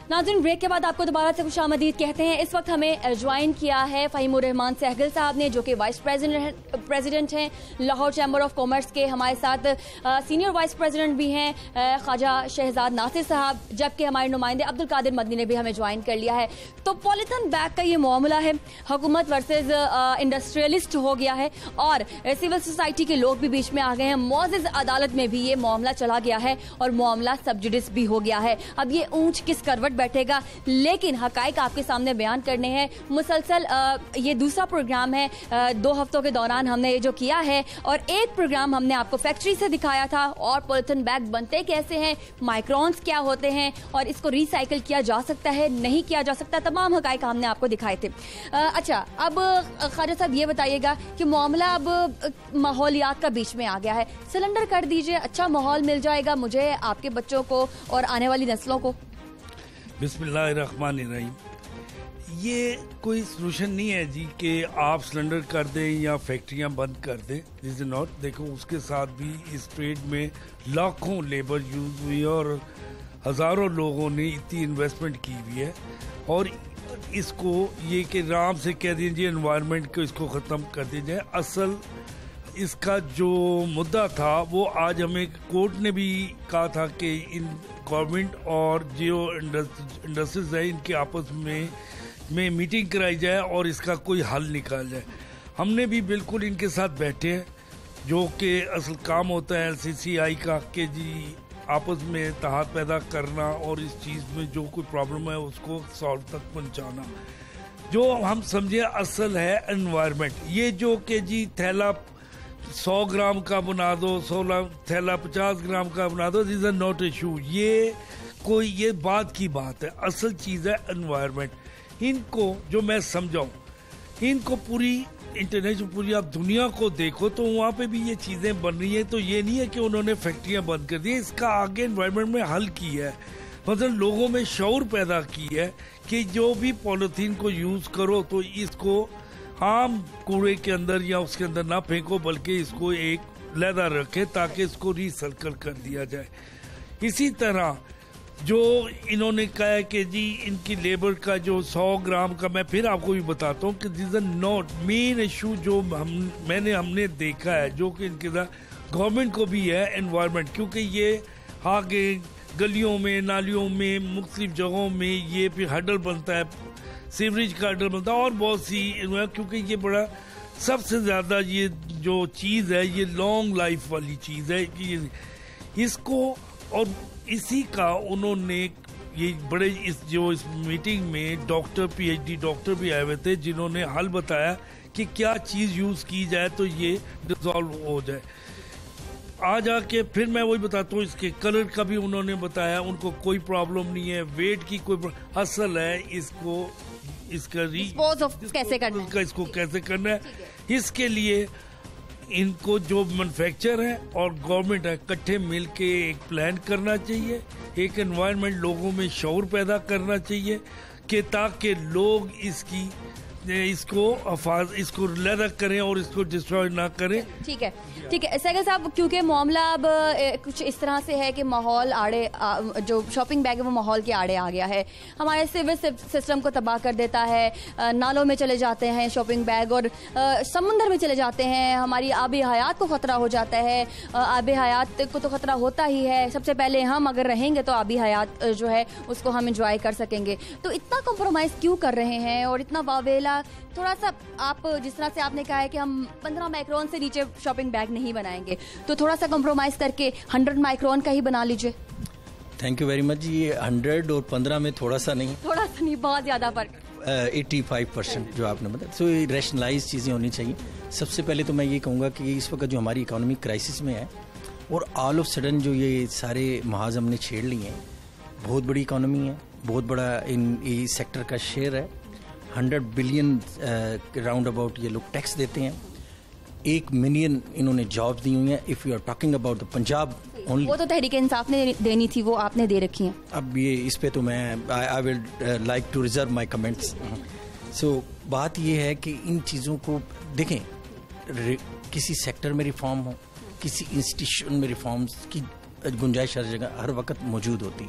नाज़रीन, ब्रेक के बाद आपको दोबारा से खुशामदीद कहते हैं। इस वक्त हमें ज्वाइन किया है फ़हीमुर रहमान सहगल साहब ने, जो कि वाइस प्रेसिडेंट हैं लाहौर चैम्बर ऑफ कॉमर्स के। हमारे साथ सीनियर वाइस प्रेसिडेंट भी हैं ख्वाजा शहजाद नासिर साहब, जबकि हमारे नुमाइंदे अब्दुल कादिर मदनी ने भी हमें ज्वाइन कर लिया है। तो पॉलिथीन बैग का ये मामला है, हुकूमत वर्सेज इंडस्ट्रियलिस्ट हो गया है और सिविल सोसाइटी के लोग भी बीच में आ गए हैं। मौजिज़ अदालत में भी ये मामला चला गया है और मामला सब जुडिस भी हो गया है। अब ये ऊंच किस करवट बैठेगा, लेकिन हकाइक आपके सामने बयान करने हैं। मुसलसल ये दूसरा प्रोग्राम है 2 हफ्तों के दौरान हमने ये जो किया है, और एक प्रोग्राम हमने आपको फैक्ट्री से दिखाया था और पॉलिथीन बैग बनते कैसे हैं, माइक्रॉन्स क्या होते हैं और इसको रिसाइकिल किया जा सकता है नहीं किया जा सकता, तमाम हकाइक हमने आपको दिखाए थे। अच्छा, अब ख्वाजा साहब ये बताइएगा कि मामला अब माहौलियात का बीच में आ गया है। सिलेंडर कर दीजिए, अच्छा माहौल मिल जाएगा मुझे, आपके बच्चों को और आने वाली नस्लों को। बिस्मिल्लाहिर्रहमानिर्रहीम। ये कोई सोल्यूशन नहीं है जी कि आप सिलेंडर कर दें या फैक्ट्रियां बंद कर दें। This is not. देखो, उसके साथ भी इस ट्रेड में लाखों लेबर यूज हुई है और हजारों लोगों ने इतनी इन्वेस्टमेंट की हुई है, और इसको ये कि राम से कह दीजिए एनवायरनमेंट को इसको ख़त्म कर दीजिए। असल इसका जो मुद्दा था वो आज हमें कोर्ट ने भी कहा था कि इन गवर्नमेंट और जो इंडस्ट्रीज है इनके आपस में मीटिंग कराई जाए और इसका कोई हल निकाल जाए। हमने भी बिल्कुल इनके साथ बैठे हैं, जो कि असल काम होता है LCCI का, कि जी आपस में इत्तेहाद पैदा करना और इस चीज़ में जो कोई प्रॉब्लम है उसको सॉल्व तक पहुंचाना। जो हम समझे असल है एनवायरनमेंट। ये जो कि जी थैला 100 ग्राम का बना दो, 16 थैला 50 ग्राम का बना दो, दिस आर नॉट इशू। ये बात की बात है। असल चीज़ है एनवायरनमेंट। इनको जो मैं समझाऊं, इनको पूरी इंटरनेशनल पूरी आप दुनिया को देखो तो वहाँ पे भी ये चीज़ें बन रही हैं। तो ये नहीं है कि उन्होंने फैक्ट्रियाँ बंद कर दी, इसका आगे एनवायरनमेंट में हल किया है, मतलब लोगों में शऊर पैदा की है कि जो भी पॉलिथीन को यूज़ करो तो इसको आम कूड़े के अंदर या उसके अंदर ना फेंको, बल्कि इसको एक लहदा रखे ताकि इसको रिसाइकिल कर दिया जाए। इसी तरह जो इन्होंने कहा है कि जी इनकी लेबर का जो 100 ग्राम का, मैं फिर आपको भी बताता हूँ कि this is not main issue जो हमने देखा है, जो कि इनके साथ गवर्नमेंट को भी है एनवायरनमेंट, क्योंकि ये आगे गलियों में नालियों में मुख्तलिफ जगहों में ये फिर हडल बनता है, सीवरेज का हडल बनता है और बहुत सी, क्योंकि ये बड़ा सबसे ज़्यादा ये जो चीज़ है ये लॉन्ग लाइफ वाली चीज़ है कि इसको, और इसी का उन्होंने ये बड़े इस मीटिंग में डॉक्टर PhD डॉक्टर भी आए हुए थे, जिन्होंने हल बताया कि क्या चीज़ यूज़ की जाए तो ये डिसॉल्व हो जाए। आ जाके फिर मैं वही बताता हूँ, इसके कलर का भी उन्होंने बताया, उनको कोई प्रॉब्लम नहीं है, वेट की कोई असल है इसको इसका कैसे करना है, इसको कैसे करना है। इसके लिए इनको जो मैन्युफैक्चर है और गवर्नमेंट है इकट्ठे मिल के एक प्लान करना चाहिए, एक एनवायरनमेंट लोगों में शऊर पैदा करना चाहिए कि ताकि लोग इसको लहदा करें और इसको डिस्ट्रॉय ना करें। ठीक है सहगल साहब, क्योंकि मामला अब कुछ इस तरह से है कि माहौल आड़े जो शॉपिंग बैग है वो माहौल के आड़े आ गया है, हमारे सिविल सिस्टम को तबाह कर देता है, नालों में चले जाते हैं शॉपिंग बैग और समुंदर में चले जाते हैं, हमारी आबी हयात को ख़तरा हो जाता है। आबी हयात को तो ख़तरा होता ही है, सबसे पहले हम अगर रहेंगे तो आबी हयात जो है उसको हम इंजॉय कर सकेंगे। तो इतना कॉम्प्रोमाइज़ क्यों कर रहे हैं और इतना वावेला? थोड़ा सा आप, जिस तरह से आपने कहा है कि हम 15 माइक्रोन से नीचे शॉपिंग बैग नहीं बनाएंगे, तो थोड़ा सा कॉम्प्रोमाइज करके 100 माइक्रोन का ही बना लीजिए। Thank you very much. ये 100 और 15 में थोड़ा सा नहीं, बहुत ज़्यादा फर्क, 85% जो आपने बताया। तो ये रैशनलाइज चीज़ें होनी चाहिए। सबसे पहले तो मैं ये कहूँगा कि इस वक्त जो हमारी इकोनॉमी क्राइसिस में है और ऑल ऑफ सडन जो ये सारे महाज हमने छेड़ लिए हैं, बहुत बड़ी इकोनॉमी है, बहुत बड़ा इस सेक्टर का शेयर है, 100 बिलियन राउंड अबाउट ये लोग टैक्स देते हैं, 1 मिलियन इन्होंने जॉब्स दी हुई हैं। If you are talking about the Punjab only, वो तो तहरीक इंसाफ ने देनी थी, वो आपने दे रखी है। अब ये इस पे तो मैं I will like to reserve my comments. So बात ये है कि इन चीज़ों को देखें, किसी सेक्टर में रिफॉर्म हो, किसी इंस्टीट्यूशन में रिफॉर्म्स की गुंजाइश हर जगह हर वक्त मौजूद होती है।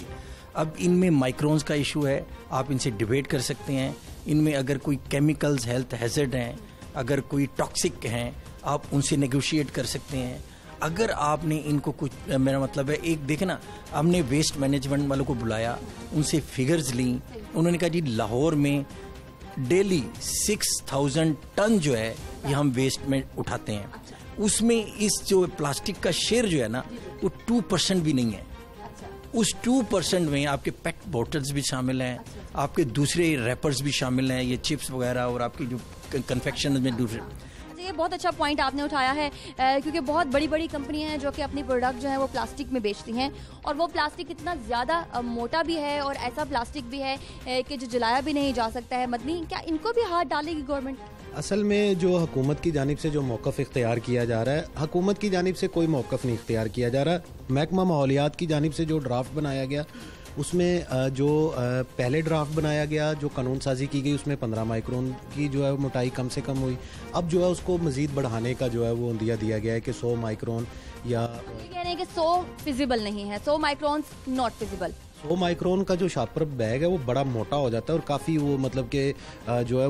अब इनमें माइक्रोन्स का इशू है, आप इनसे डिबेट कर सकते हैं। इनमें अगर कोई केमिकल्स हेल्थ हैजर्ड हैं, अगर कोई टॉक्सिक हैं, आप उनसे नेगोशिएट कर सकते हैं। अगर आपने इनको कुछ, मेरा मतलब है, एक देखे ना, हमने वेस्ट मैनेजमेंट वालों को बुलाया, उनसे फिगर्स ली, उन्होंने कहा जी लाहौर में डेली 6000 टन जो है ये हम वेस्ट में उठाते हैं, उसमें इस जो प्लास्टिक का शेयर जो है ना वो 2% भी नहीं है। उस 2% में आपके पेट बॉटल्स भी शामिल हैं, आपके दूसरे रैपर्स भी शामिल हैं, ये चिप्स वगैरह, और आपकी जो कन्फेक्शन में दूसरे। ये बहुत अच्छा पॉइंट आपने उठाया है, क्योंकि बहुत बड़ी बड़ी कंपनियां हैं जो कि अपनी प्रोडक्ट जो है वो प्लास्टिक में बेचती हैं, और वो प्लास्टिक इतना ज़्यादा मोटा भी है और ऐसा प्लास्टिक भी है कि जो जलाया भी नहीं जा सकता है। मदनी, क्या इनको भी हाथ डालेगी गवर्नमेंट? असल में जो हुकूमत की जानिब से जो मौक़िफ़ इख्तियार किया जा रहा है, हुकूमत की जानिब से कोई मौक़िफ़ नहीं इख्तियार किया जा रहा। महकमा माहौलियात की जानिब से जो ड्राफ्ट बनाया गया, उसमें जो पहले ड्राफ्ट बनाया गया, जो कानून साजी की गई, उसमें 15 माइक्रोन की जो है मोटाई कम से कम हुई। अब जो है उसको मज़ीद बढ़ाने का जो है वो दिया गया है कि 100 माइक्रोन, या ये कह रहे हैं कि 100 फिजिबल नहीं है, 100 माइक्रोन नॉट फिजिबल। 100 माइक्रोन का जो शापर बैग है वो बड़ा मोटा हो जाता है और काफ़ी वो मतलब कि जो है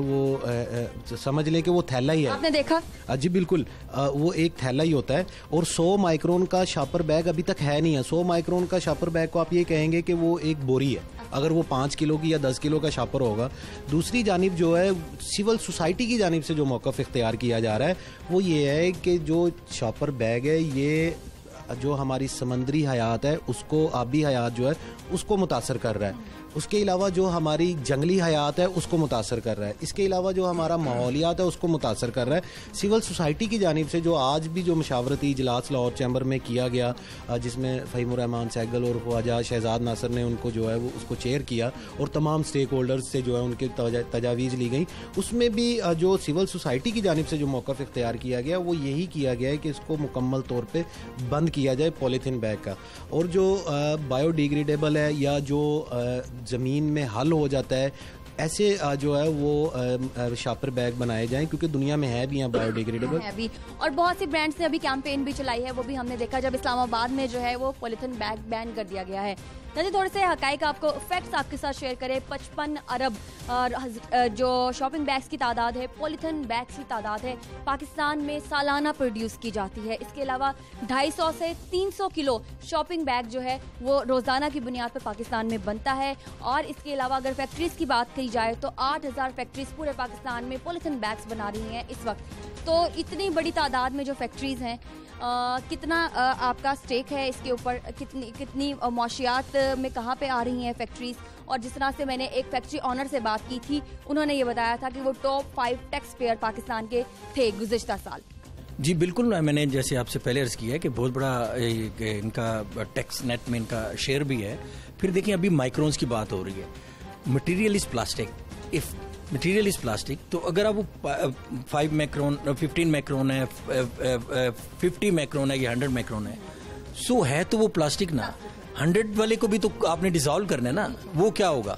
वो समझ लें कि वो थैला ही है। आपने देखा? जी बिल्कुल, वो एक थैला ही होता है, और 100 माइक्रोन का शापर बैग अभी तक है नहीं है। 100 माइक्रोन का शापर बैग को आप ये कहेंगे कि वो एक बोरी है, अगर वो 5 किलो की या 10 किलो का शापर होगा। दूसरी जानिब जो है सिविल सोसाइटी की जानिब से जो मौक़िफ़ इख्तियार किया जा रहा है वो ये है कि जो शापर बैग है ये जो हमारी समंदरी हयात है उसको, आबी हयात जो है उसको मुतासर कर रहा है। उसके अलावा जो हमारी जंगली हयात है उसको मुतासर कर रहा है। इसके अलावा जो हमारा माहौलियात है उसको मुतासर कर रहा है। सिविल सोसाइटी की जानिब से जो आज भी जो मशावरती इजलास लाहौर चैम्बर में किया गया, जिसमें फ़हीमुर रहमान सहगल और ख्वाजा शहजाद नासर ने उनको जो है वो उसको चेयर किया, और तमाम स्टेक होल्डर्स से जो है उनके तजावीज़ ली गई, उसमें भी जो सिविल सोसाइटी की जानिब से जो मौक़िफ़ इख्तियार किया गया वो यही किया गया है कि इसको मुकम्मल तौर पर बंद किया जाए पॉलीथीन बैग का। और जो बायोडिग्रेडेबल है या जो ज़मीन में हल हो जाता है, ऐसे जो है वो शापर बैग बनाए जाएं, क्योंकि दुनिया में है भी हैं बायोडिग्रेडेबल है भी। और बहुत सी ब्रांड्स ने अभी कैंपेन भी चलाई है, वो भी हमने देखा जब इस्लामाबाद में जो है वो पॉलीथीन बैग बैन कर दिया गया है। चलिए थोड़े से हकाइक आपको फैक्ट्स आपके साथ शेयर करें। 55 अरब जो शॉपिंग बैग्स की तादाद है, पॉलीथीन बैग्स की तादाद है, पाकिस्तान में सालाना प्रोड्यूस की जाती है। इसके अलावा 250 से 300 किलो शॉपिंग बैग जो है वो रोज़ाना की बुनियाद पर पाकिस्तान में बनता है। और इसके अलावा अगर फैक्ट्रीज़ की बात की जाए तो 8000 फैक्ट्रीज़ पूरे पाकिस्तान में पॉलीथीन बैग्स बना रही हैं इस वक्त। तो इतनी बड़ी तादाद में जो फैक्ट्रीज़ हैं, कितना आपका स्टेक है इसके ऊपर, कितनी मौशियात में कहाँ पे आ रही हैं फैक्ट्रीज़? और जिस तरह से मैंने एक फैक्ट्री ऑनर से बात की थी, उन्होंने ये बताया था कि वो टॉप 5 टैक्स पेयर पाकिस्तान के थे गुज़िश्ता साल। जी बिल्कुल, मैंने जैसे आपसे पहले अर्ज़ किया है कि बहुत बड़ा इनका टैक्स नेट में इनका शेयर भी है। फिर देखिए अभी माइक्रोन्स की बात हो रही है। Material is plastic, if material is plastic, तो अगर आप वो 5 माइक्रोन, 15 माइक्रोन है, 50 माइक्रोन है या 100 माइक्रोन है, सो है तो वो प्लास्टिक ना। 100 वाले को भी तो आपने डिसॉल्व करना है ना, वो क्या होगा?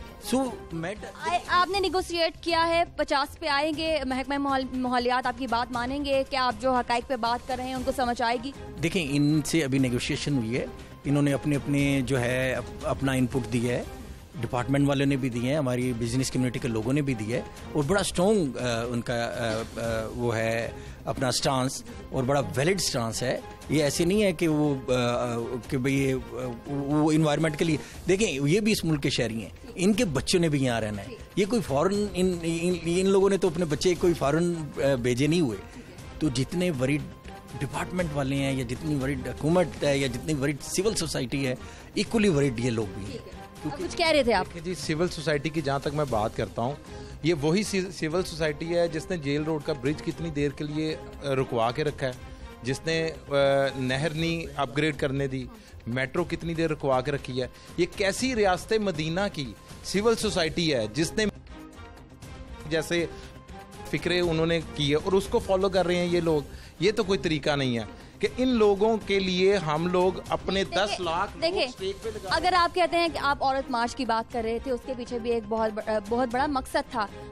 आपने निगोशिएट किया है, 50 पे आएंगे, महकमा माहौलियात आपकी बात मानेंगे? क्या आप जो हकाइक पे बात कर रहे हैं उनको समझ आएगी? देखें, इनसे अभी नेगोशिएशन हुई है, इन्होंने अपने अपने जो है अपना इनपुट दिया है, डिपार्टमेंट वालों ने भी दिए हैं, हमारी बिजनेस कम्युनिटी के लोगों ने भी दिए है, और बड़ा स्ट्रॉन्ग उनका वो है अपना स्टांस, और बड़ा वैलिड स्टांस है। ये ऐसे नहीं है कि वो कि भाई वो इन्वायरमेंट के लिए, देखें ये भी इस मुल्क के शहरी हैं, इनके बच्चों ने भी यहाँ रहना है। ये कोई फॉरेन इन लोगों ने तो अपने बच्चे कोई फॉरेन भेजे नहीं हुए। तो जितने वरीड डिपार्टमेंट वाले हैं, या जितनी वरीड हुकूमत है, या जितनी वरीड सिविल सोसाइटी है, इक्वली वरीड ये लोग भी हैं। कुछ कह रहे थे आप? जी, सिविल सोसाइटी की जहाँ तक मैं बात करता हूँ, ये वही सिविल सोसाइटी है जिसने जेल रोड का ब्रिज कितनी देर के लिए रुकवा के रखा है, जिसने नहर नहीं अपग्रेड करने दी, मेट्रो कितनी देर रुकवा के रखी है। ये कैसी रियासत मदीना की सिविल सोसाइटी है जिसने जैसे फिक्रे उन्होंने की है और उसको फॉलो कर रहे हैं ये लोग। ये तो कोई तरीका नहीं है कि इन लोगों के लिए हम लोग अपने 10 लाख देखिए, अगर आप कहते हैं कि आप औरत मार्च की बात कर रहे थे, उसके पीछे भी एक बहुत बड़ा मकसद था।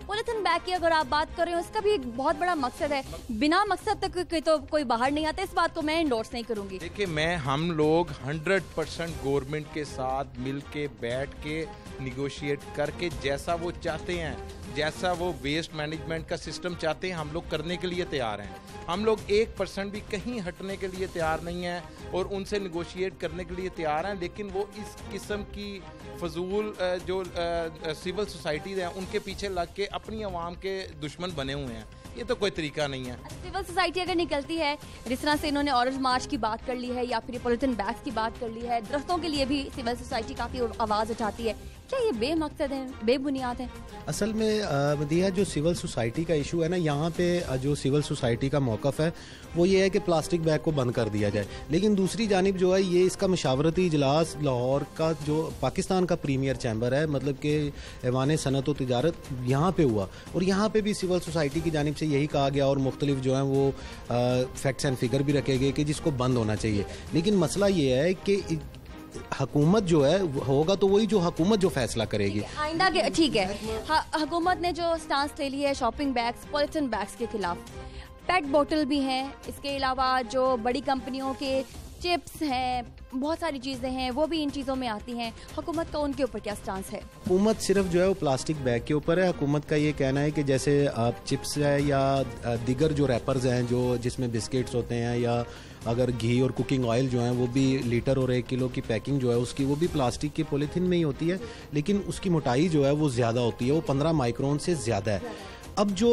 पॉलिथीन बैग की अगर आप बात कर रहे हो, उसका भी एक बहुत बड़ा मकसद है। बिना मकसद तक के तो कोई बाहर नहीं आता, इस बात को मैं इंडोर्स नहीं करूंगी। देखिए, हम लोग 100% गवर्नमेंट के साथ मिल के बैठ के निगोशिएट करके जैसा वो चाहते हैं, जैसा वो वेस्ट मैनेजमेंट का सिस्टम चाहते हैं, हम लोग करने के लिए तैयार हैं। हम लोग 1% भी कहीं हटने के लिए तैयार नहीं हैं और उनसे निगोशिएट करने के लिए तैयार हैं। लेकिन वो इस किस्म की फजूल जो सिविल सोसाइटीज़ हैं उनके पीछे लग के अपनी आवाम के दुश्मन बने हुए हैं। ये तो कोई तरीका नहीं है। सिविल सोसाइटी अगर निकलती है, जिस तरह से इन्होंने ऑरेंज मार्च की बात कर ली है या फिर पॉलिथीन बैग्स की बात कर ली है, दरख्तों के लिए भी सिविल सोसाइटी काफ़ी आवाज़ उठाती है, क्या ये बेमकसद है, बेबुनियाद है? असल में मदीहा, जो सिविल सोसाइटी का इशू है ना, यहाँ पे जो सिविल सोसाइटी का मौक़िफ़ है वो ये है कि प्लास्टिक बैग को बंद कर दिया जाए। लेकिन दूसरी जानिब जो है, ये इसका मशावरती इजलास लाहौर का जो पाकिस्तान का प्रीमियर चैम्बर है, मतलब कि ऐवान सनत व तिजारत, यहाँ पे हुआ और यहाँ पे भी सिविल सोसाइटी की जानिब से यही कहा गया और मुख्तलिफ जो है वो फैक्ट्स एंड फिगर भी रखे गए कि जिसको बंद होना चाहिए। लेकिन मसला ये है कि हुकूमत जो है होगा तो वही जो हुकूमत जो फैसला करेगी आइंदा के। ठीक है, हुकूमत ने जो स्टांस ले ली है शॉपिंग बैग्स, पॉलिथीन बैग्स के खिलाफ, पेट बोतल भी हैं, इसके अलावा जो बड़ी कंपनियों के चिप्स हैं, बहुत सारी चीज़ें हैं, वो भी इन चीज़ों में आती हैं। हुकूमत का उनके ऊपर क्या स्टांस है? हुकूमत सिर्फ जो है वो प्लास्टिक बैग के ऊपर है। हुकूमत का ये कहना है कि जैसे चिप्स है या दीगर जो रैपर्स हैं जो जिसमें बिस्किट्स होते हैं, या अगर घी और कुकिंग ऑयल जो है वो भी लीटर और 1 किलो की पैकिंग जो है उसकी वो भी प्लास्टिक की पॉलीथीन में ही होती है, लेकिन उसकी मोटाई जो है वो ज़्यादा होती है, वो 15 माइक्रोन से ज़्यादा है। अब जो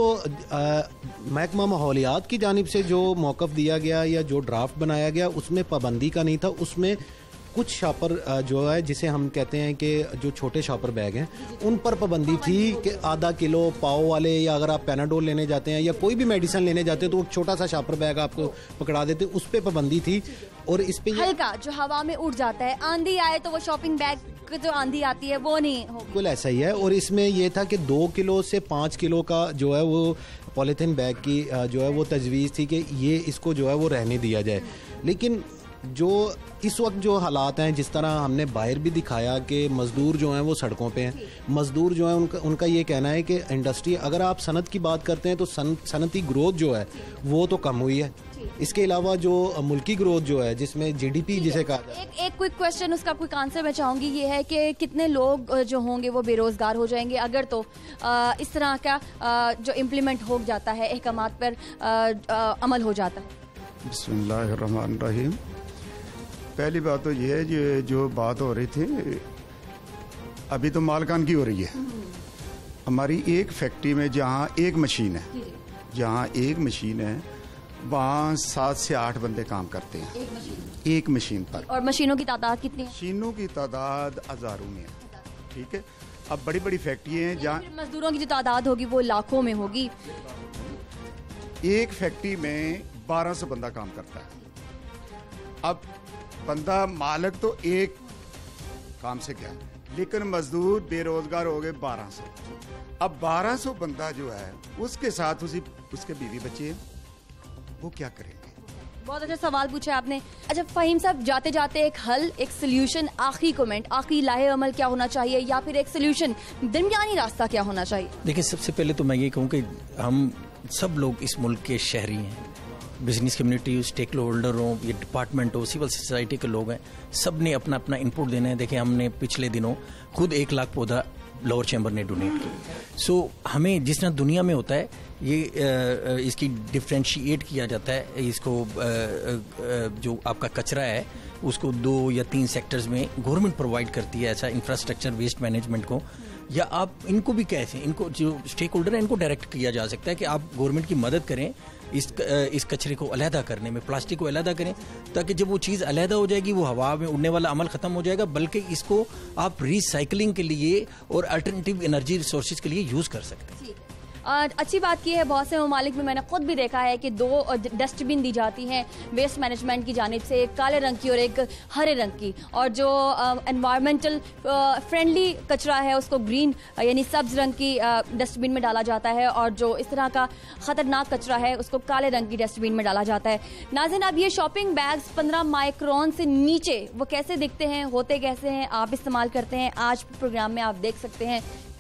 महकमा माहौलियात की जानिब से जो मौक़िफ़ दिया गया या जो ड्राफ्ट बनाया गया उसमें पाबंदी का नहीं था। उसमें कुछ शॉपर जो है जिसे हम कहते हैं कि जो छोटे शॉपर बैग हैं उन पर पाबंदी थी कि आधा किलो पाव वाले, या अगर आप पैनाडोल लेने जाते हैं या कोई भी मेडिसिन लेने जाते हैं तो वो छोटा सा शॉपर बैग आपको पकड़ा देते, उस पर पाबंदी थी। और इस पे हल्का जो हवा में उड़ जाता है, आंधी आए तो वो शॉपिंग बैग जो आंधी आती है वो नहीं होगी। बिल्कुल ऐसा ही है। और इसमें ये था कि 2 किलो से 5 किलो का जो है वो पॉलीथीन बैग की जो है वो तजवीज़ थी कि ये इसको जो है वो रहने दिया जाए। लेकिन जो इस वक्त जो हालात हैं, जिस तरह हमने बाहर भी दिखाया कि मज़दूर जो हैं वो सड़कों पे हैं, मज़दूर जो हैं उनका ये कहना है कि इंडस्ट्री, अगर आप सनत की बात करते हैं तो सनती ग्रोथ जो है वो तो कम हुई है। इसके अलावा जो मुल्की ग्रोथ जो है जिसमें GDP जिसे कहा, एक क्विक क्वेश्चन, उसका क्विक आंसर मैं चाहूँगी, ये है कि कितने लोग जो होंगे वो बेरोज़गार हो जाएंगे अगर तो इस तरह का जो इम्प्लीमेंट हो जाता है, अहकामात पर अमल हो जाता है? बिस्मिल्लाहिर्रहमानिर्रहीम। पहली बात तो ये है, ये जो बात हो रही थी अभी तो मालकान की हो रही है। हमारी एक फैक्ट्री में जहाँ एक मशीन है वहाँ 7 से 8 बंदे काम करते हैं एक मशीन पर। और मशीनों की तादाद कितनी है? मशीनों की तादाद हजारों में है। ठीक है, अब बड़ी बड़ी फैक्ट्री हैं जहाँ मजदूरों की जो तादाद होगी वो लाखों में होगी। एक फैक्ट्री में 1200 बंदा काम करता है। अब बंदा मालिक तो एक काम से क्या, लेकिन मजदूर बेरोजगार हो गए 1200। अब 1200 बंदा जो है उसके साथ उसके बीवी बच्चे हैं, वो क्या करेंगे? बहुत अच्छा सवाल पूछा आपने। अच्छा फ़हीम साहब, जाते जाते एक हल, एक सोल्यूशन, आखिरी कमेंट, आखिरी लाहे अमल क्या होना चाहिए, या फिर एक सोल्यूशन, दरमियानी रास्ता क्या होना चाहिए? देखिए, सबसे पहले तो मैं ये कहूँ कि हम सब लोग इस मुल्क के शहरी हैं, बिजनेस कम्युनिटी, स्टेक होल्डर हो, ये डिपार्टमेंट हो, सिविल सोसाइटी के लोग हैं, सब ने अपना अपना इनपुट देना है। देखिए, हमने पिछले दिनों खुद 1 लाख पौधा लोअर चैम्बर ने डोनेट किया। सो हमें जिस तरह दुनिया में होता है ये इसकी डिफ्रेंशिएट किया जाता है, इसको जो आपका कचरा है उसको 2 या 3 सेक्टर्स में गवर्नमेंट प्रोवाइड करती है, ऐसा इंफ्रास्ट्रक्चर वेस्ट मैनेजमेंट को, या आप इनको भी कैसे, इनको जो स्टेक होल्डर है इनको डायरेक्ट किया जा सकता है कि आप गवर्नमेंट की मदद करें इस कचरे को अलहदा करने में, प्लास्टिक को अलहदा करें, ताकि जब वो चीज़ अलहदा हो जाएगी वो हवा में उड़ने वाला अमल ख़त्म हो जाएगा, बल्कि इसको आप रिसाइकलिंग के लिए और अल्टरनेटिव एनर्जी रिसोर्सेज के लिए यूज़ कर सकते हैं। अच्छी बात की है, बहुत से ममालिक में मैंने खुद भी देखा है कि 2 डस्टबिन दी जाती हैं वेस्ट मैनेजमेंट की जानिब से, एक काले रंग की और एक हरे रंग की, और जो एनवायरमेंटल फ्रेंडली कचरा है उसको ग्रीन यानी सब्ज रंग की डस्टबिन में डाला जाता है, और जो इस तरह का ख़तरनाक कचरा है उसको काले रंग की डस्टबिन में डाला जाता है। नाज़रीन, अब ये शॉपिंग बैग्स 15 माइक्रोन से नीचे वो कैसे दिखते हैं, होते कैसे हैं, आप इस्तेमाल करते हैं, आज प्रोग्राम में आप देख सकते हैं।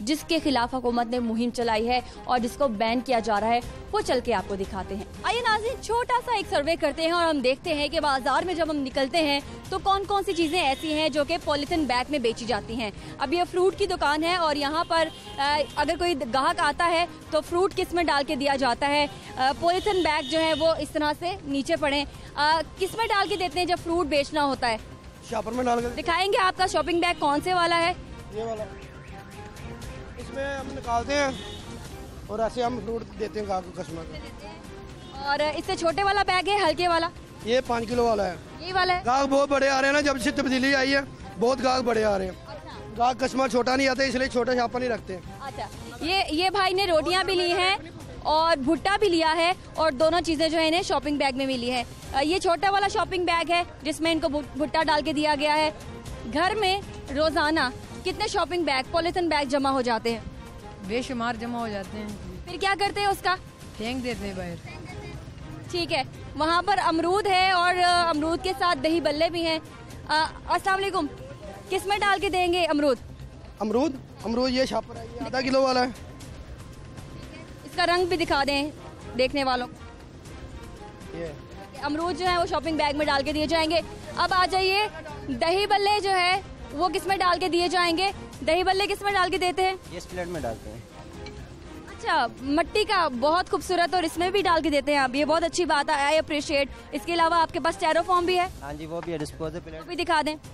जिसके खिलाफ हुकूमत ने मुहिम चलाई है और जिसको बैन किया जा रहा है, वो चल के आपको दिखाते हैं। आइए नाज़रीन, छोटा सा एक सर्वे करते हैं और हम देखते हैं कि बाजार में जब हम निकलते हैं तो कौन कौन सी चीजें ऐसी हैं जो कि पॉलिथीन बैग में बेची जाती हैं। अब ये फ्रूट की दुकान है और यहाँ पर अगर कोई ग्राहक आता है तो फ्रूट किस में डाल के दिया जाता है। पॉलिथीन बैग जो है वो इस तरह से नीचे पड़े किस में डाल के देते हैं जब फ्रूट बेचना होता है। शॉपर में डाल कर दिखाएंगे आपका शॉपिंग बैग कौन से वाला है। ये वाला, इसमें हम निकालते हैं और ऐसे हम फ्रूट देते हैं ग्राहक को, कस्टमर को। और इससे छोटे वाला बैग है, हल्के वाला, ये 5 किलो वाला है। ये वाला है। ग्राहक बहुत बड़े आ रहे हैं ना, जब से तब्दीली आई है बहुत ग्राहक बड़े आ रहे हैं। ग्राहक कस्टमर छोटा नहीं आता, इसलिए छोटा शॉपर नहीं रखते। अच्छा, ये भाई ने रोटियां भी ली हैं और भुट्टा भी लिया है और दोनों चीजें जो है इन्हें शॉपिंग बैग में मिली है। ये छोटा वाला शॉपिंग बैग है जिसमें इनको भुट्टा डाल के दिया गया है। घर में रोजाना कितने शॉपिंग बैग, पॉलिथीन बैग जमा हो जाते हैं? बेशुमार जमा हो जाते हैं। फिर क्या करते हैं उसका? फेंक देते हैं बाहर। ठीक है, वहाँ पर अमरूद है और अमरूद के साथ दही बल्ले भी हैं। अस्सलाम वालेकुम, किस में डाल के देंगे अमरूद? अमरूद ये शॉपर है, ये आधा किलो वाला है। इसका रंग भी दिखा दें देखने वालों। ये अमरूद जो है वो शॉपिंग बैग में डाल के दिए जाएंगे। अब आ जाइए, दही बल्ले जो है वो किस में डाल के दिए जाएंगे? दही बल्ले किस में डाल के देते हैं? इस प्लेट में डालते हैं। अच्छा, मिट्टी का बहुत खूबसूरत, और इसमें भी डाल के देते हैं आप, ये बहुत अच्छी बात है, आई अप्रिशिएट। इसके अलावा आपके पास स्टायरोफॉर्म भी है? हाँ जी, वो भी है, डिस्पोजेबल प्लेट। वो भी दिखा दें।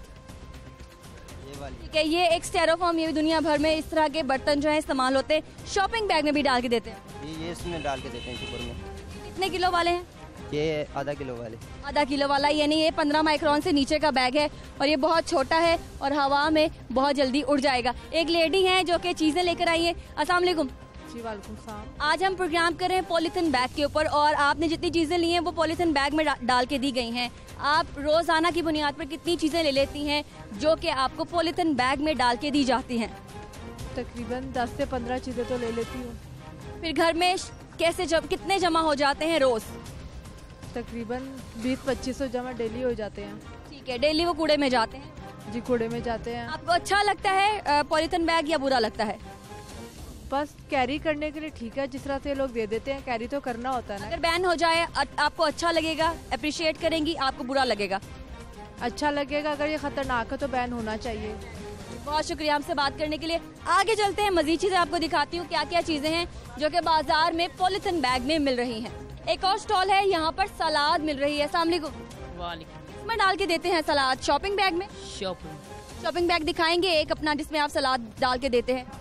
ठीक है, ये एक स्टायरोफॉर्म, ये भी दुनिया भर में इस तरह के बर्तन जो है इस्तेमाल होते हैं, शॉपिंग बैग में भी डाल के देते हैं। ये इसमें डाल के देते हैं ऊपर में। कितने किलो वाले हैं? ये आधा किलो वाले। आधा किलो वाला, यानी ये 15 माइक्रोन से नीचे का बैग है और ये बहुत छोटा है और हवा में बहुत जल्दी उड़ जाएगा। एक लेडी है जो कि चीजें लेकर आई है। अस्सलाम वालेकुम। जी वालेकुम सलाम। आज हम प्रोग्राम कर रहे हैं पॉलिथीन बैग के ऊपर और आपने जितनी चीजें ली हैं वो पॉलिथीन बैग में डाल के दी गई हैं। आप रोजाना की बुनियाद पर कितनी चीजें ले लेती हैं जो कि आपको पॉलिथीन बैग में डाल के दी जाती हैं? तकरीबन 10 से 15 चीजें तो ले लेती हूँ। फिर घर में कैसे कितने जमा हो जाते हैं रोज? तकरीबन 20-25 जमा डेली हो जाते हैं। ठीक है, डेली वो कूड़े में जाते हैं? जी, कूड़े में जाते हैं। आपको अच्छा लगता है पॉलिथीन बैग या बुरा लगता है? बस कैरी करने के लिए ठीक है, जिस तरह से लोग दे देते हैं, कैरी तो करना होता है ना। अगर बैन हो जाए आपको अच्छा लगेगा, अप्रिशिएट करेंगी, आपको बुरा लगेगा? अच्छा लगेगा, अगर ये खतरनाक है तो बैन होना चाहिए। बहुत शुक्रिया हमसे बात करने के लिए। आगे चलते हैं, मजीद चीजें आपको दिखाती हूँ क्या क्या चीजें हैं जो कि बाजार में पॉलिथीन बैग में मिल रही हैं। एक और स्टॉल है, यहाँ पर सलाद मिल रही है। अस्सलाम वालेकुम। इसमें डाल के देते हैं सलाद शॉपिंग बैग में? शॉपिंग बैग दिखाएंगे एक अपना जिसमें आप सलाद डाल के देते हैं।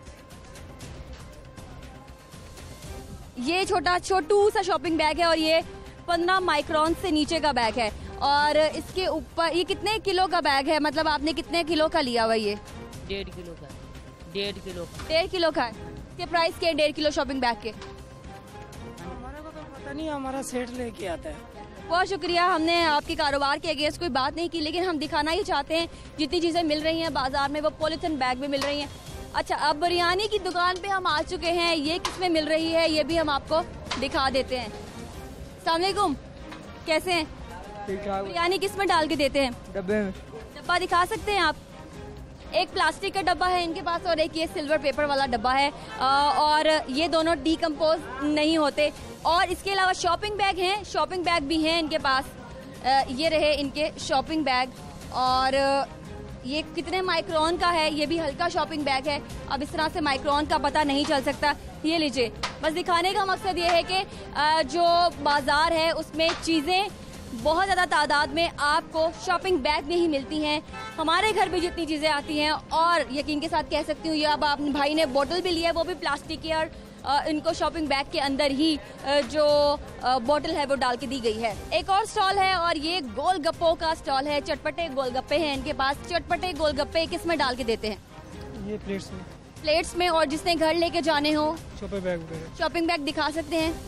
ये छोटू सा शॉपिंग बैग है और ये 15 माइक्रोन से नीचे का बैग है और इसके ऊपर ये कितने किलो का बैग है? मतलब आपने कितने किलो का लिया हुआ? ये 1.5 किलो का। 1.5 किलो का। 1.5 किलो का है। इसके प्राइस के 1.5 किलो शॉपिंग बैग के? हमारे को तो पता नहीं, हमारा सेठ लेके आता है। बहुत शुक्रिया, हमने आपके कारोबार के अगेंस्ट कोई बात नहीं की, लेकिन हम दिखाना ही चाहते हैं जितनी चीजें मिल रही हैं बाजार में वो पॉलिथीन बैग में मिल रही हैं। अच्छा, अब बिरयानी की दुकान पे हम आ चुके हैं, ये किसमें मिल रही है ये भी हम आपको दिखा देते हैं। अस्सलाम वालेकुम, कैसे हैं? बिरयानी किस में डाल के देते हैं? डब्बे में। डब्बा दिखा सकते हैं आप? एक प्लास्टिक का डब्बा है इनके पास और एक ये सिल्वर पेपर वाला डब्बा है और ये दोनों डीकम्पोज नहीं होते। और इसके अलावा शॉपिंग बैग हैं, शॉपिंग बैग भी हैं इनके पास। ये रहे इनके शॉपिंग बैग और ये कितने माइक्रोन का है, ये भी हल्का शॉपिंग बैग है। अब इस तरह से माइक्रोन का पता नहीं चल सकता। ये लीजिए, बस दिखाने का मकसद ये है कि जो बाजार है उसमें चीज़ें बहुत ज़्यादा तादाद में आपको शॉपिंग बैग में ही मिलती हैं। हमारे घर भी जितनी चीज़ें आती हैं और यकीन के साथ कह सकती हूँ ये अब आप भाई ने बोतल भी लिया है, वो भी प्लास्टिक की, और इनको शॉपिंग बैग के अंदर ही जो बोतल है वो डाल के दी गई है। एक और स्टॉल है और ये गोलगप्पों का स्टॉल है। चटपटे गोलगप्पे हैं इनके पास। चटपटे गोलगप्पे किस में डाल के देते हैं? ये प्लेट्स में। प्लेट्स में, और जिसने घर लेके जाने हो शॉपिंग बैग। शॉपिंग बैग दिखा सकते हैं?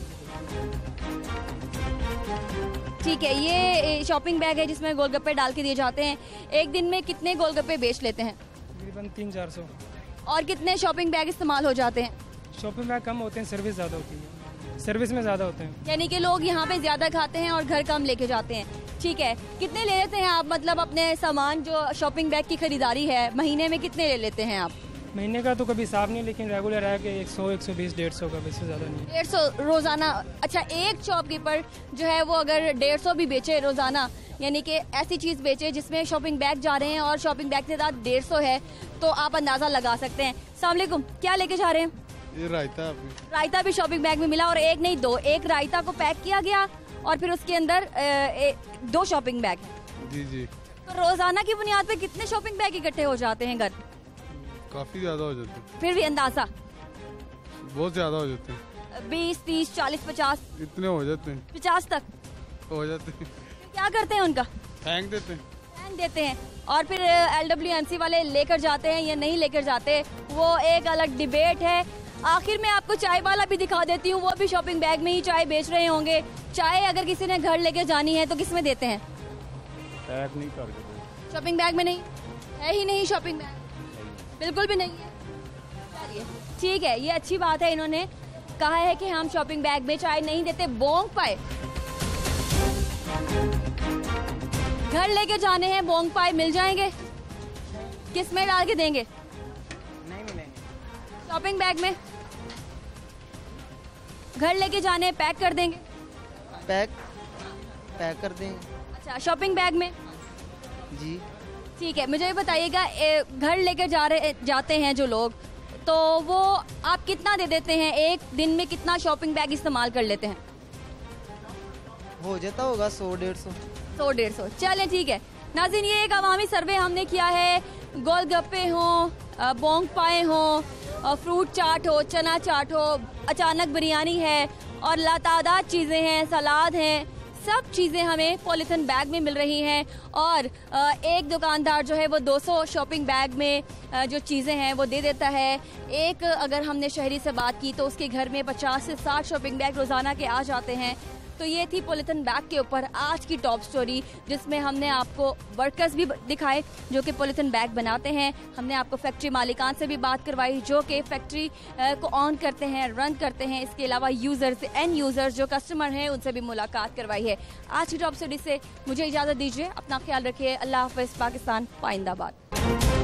ठीक है, ये शॉपिंग बैग है जिसमें गोलगप्पे डाल के दिए जाते हैं। एक दिन में कितने गोलगप्पे बेच लेते हैं? तकरीबन 300-400। और कितने शॉपिंग बैग इस्तेमाल हो जाते हैं? शॉपिंग बैग कम होते हैं, सर्विस ज़्यादा होती है। सर्विस में ज़्यादा होते हैं, यानी कि लोग यहाँ पे ज़्यादा खाते हैं और घर कम लेके जाते हैं। ठीक है, कितने ले लेते हैं आप, मतलब अपने सामान जो शॉपिंग बैग की खरीदारी है महीने में कितने ले लेते हैं आप? महीने का तो कभी हिसाब नहीं, लेकिन रेगुलर है कि 100, 120, 150 का, इससे ज़्यादा नहीं। 150 रोज़ाना? अच्छा, एक शॉपकीपर जो है वो अगर 150 भी बेचे रोज़ाना, यानी कि ऐसी चीज़ बेचे जिसमें शॉपिंग बैग जा रहे हैं और शॉपिंग बैग के साथ 150 है, तो आप अंदाज़ा लगा सकते हैं। अस्सलाम वालेकुम, क्या लेके जा रहे हैं? ये रायता रायता भी शॉपिंग बैग में मिला, और एक नहीं दो, एक रायता को पैक किया गया और फिर उसके अंदर 2 शॉपिंग बैग हैं। जी जी। तो रोज़ाना की बुनियाद पे कितने शॉपिंग बैग इकट्ठे हो जाते हैं घर? काफी ज्यादा हो जाते हैं। फिर भी अंदाजा? बहुत ज्यादा हो जाते हैं। 20, 30, 40, 50? इतने हो जाते हैं। 50 तक हो जाते हैं। क्या करते हैं उनका? फेंक देते हैं। फेंक देते हैं। और फिर LWMC वाले लेकर जाते हैं या नहीं लेकर जाते, वो एक अलग डिबेट है। आखिर में आपको चाय वाला भी दिखा देती हूँ, वो भी शॉपिंग बैग में ही चाय बेच रहे होंगे। चाय अगर किसी ने घर लेके जानी है तो किस में देते हैं? पैक नहीं करके। शॉपिंग बैग में नहीं है, ही नहीं शॉपिंग बैग, बिल्कुल भी नहीं है। चलिए ठीक है, ये अच्छी बात है, इन्होंने कहा है कि हम शॉपिंग बैग में चाय नहीं देते। बोंग पाए घर लेके जाने हैं, बोंग पाए मिल जाएंगे? किस में डाल के देंगे? नहीं मिलेंगे। शॉपिंग बैग में घर लेके जाने, पैक कर देंगे? पैक कर देंगे। अच्छा, शॉपिंग बैग में? जी ठीक है, मुझे ये बताइएगा, घर लेकर जाते हैं जो लोग, तो वो आप कितना दे देते हैं? एक दिन में कितना शॉपिंग बैग इस्तेमाल कर लेते हैं? हो जाता होगा 100-150। 100-150, चलें ठीक है। नाज़रीन, ये एक अवामी सर्वे हमने किया है। गोलगप्पे हों, बोंग पाए हों, फ्रूट चाट हो, चना चाट हो, अचानक बिरयानी है और लातादाद चीज़ें हैं, सलाद हैं, सब चीज़ें हमें पॉलीथिन बैग में मिल रही हैं। और एक दुकानदार जो है वो 200 शॉपिंग बैग में जो चीज़ें हैं वो दे देता है। एक अगर हमने शहरी से बात की तो उसके घर में 50 से 60 शॉपिंग बैग रोज़ाना के आ जाते हैं। तो ये थी पॉलीथिन बैग के ऊपर आज की टॉप स्टोरी, जिसमें हमने आपको वर्कर्स भी दिखाए जो कि पॉलीथिन बैग बनाते हैं। हमने आपको फैक्ट्री मालिकान से भी बात करवाई जो कि फैक्ट्री को ऑन करते हैं, रन करते हैं। इसके अलावा यूज़र्स, एंड यूज़र्स जो कस्टमर हैं, उनसे भी मुलाकात करवाई है। आज की टॉप स्टोरी से मुझे इजाज़त दीजिए, अपना ख्याल रखिए। अल्लाह हाफ़िज़। पाकिस्तान पाइंदाबाद।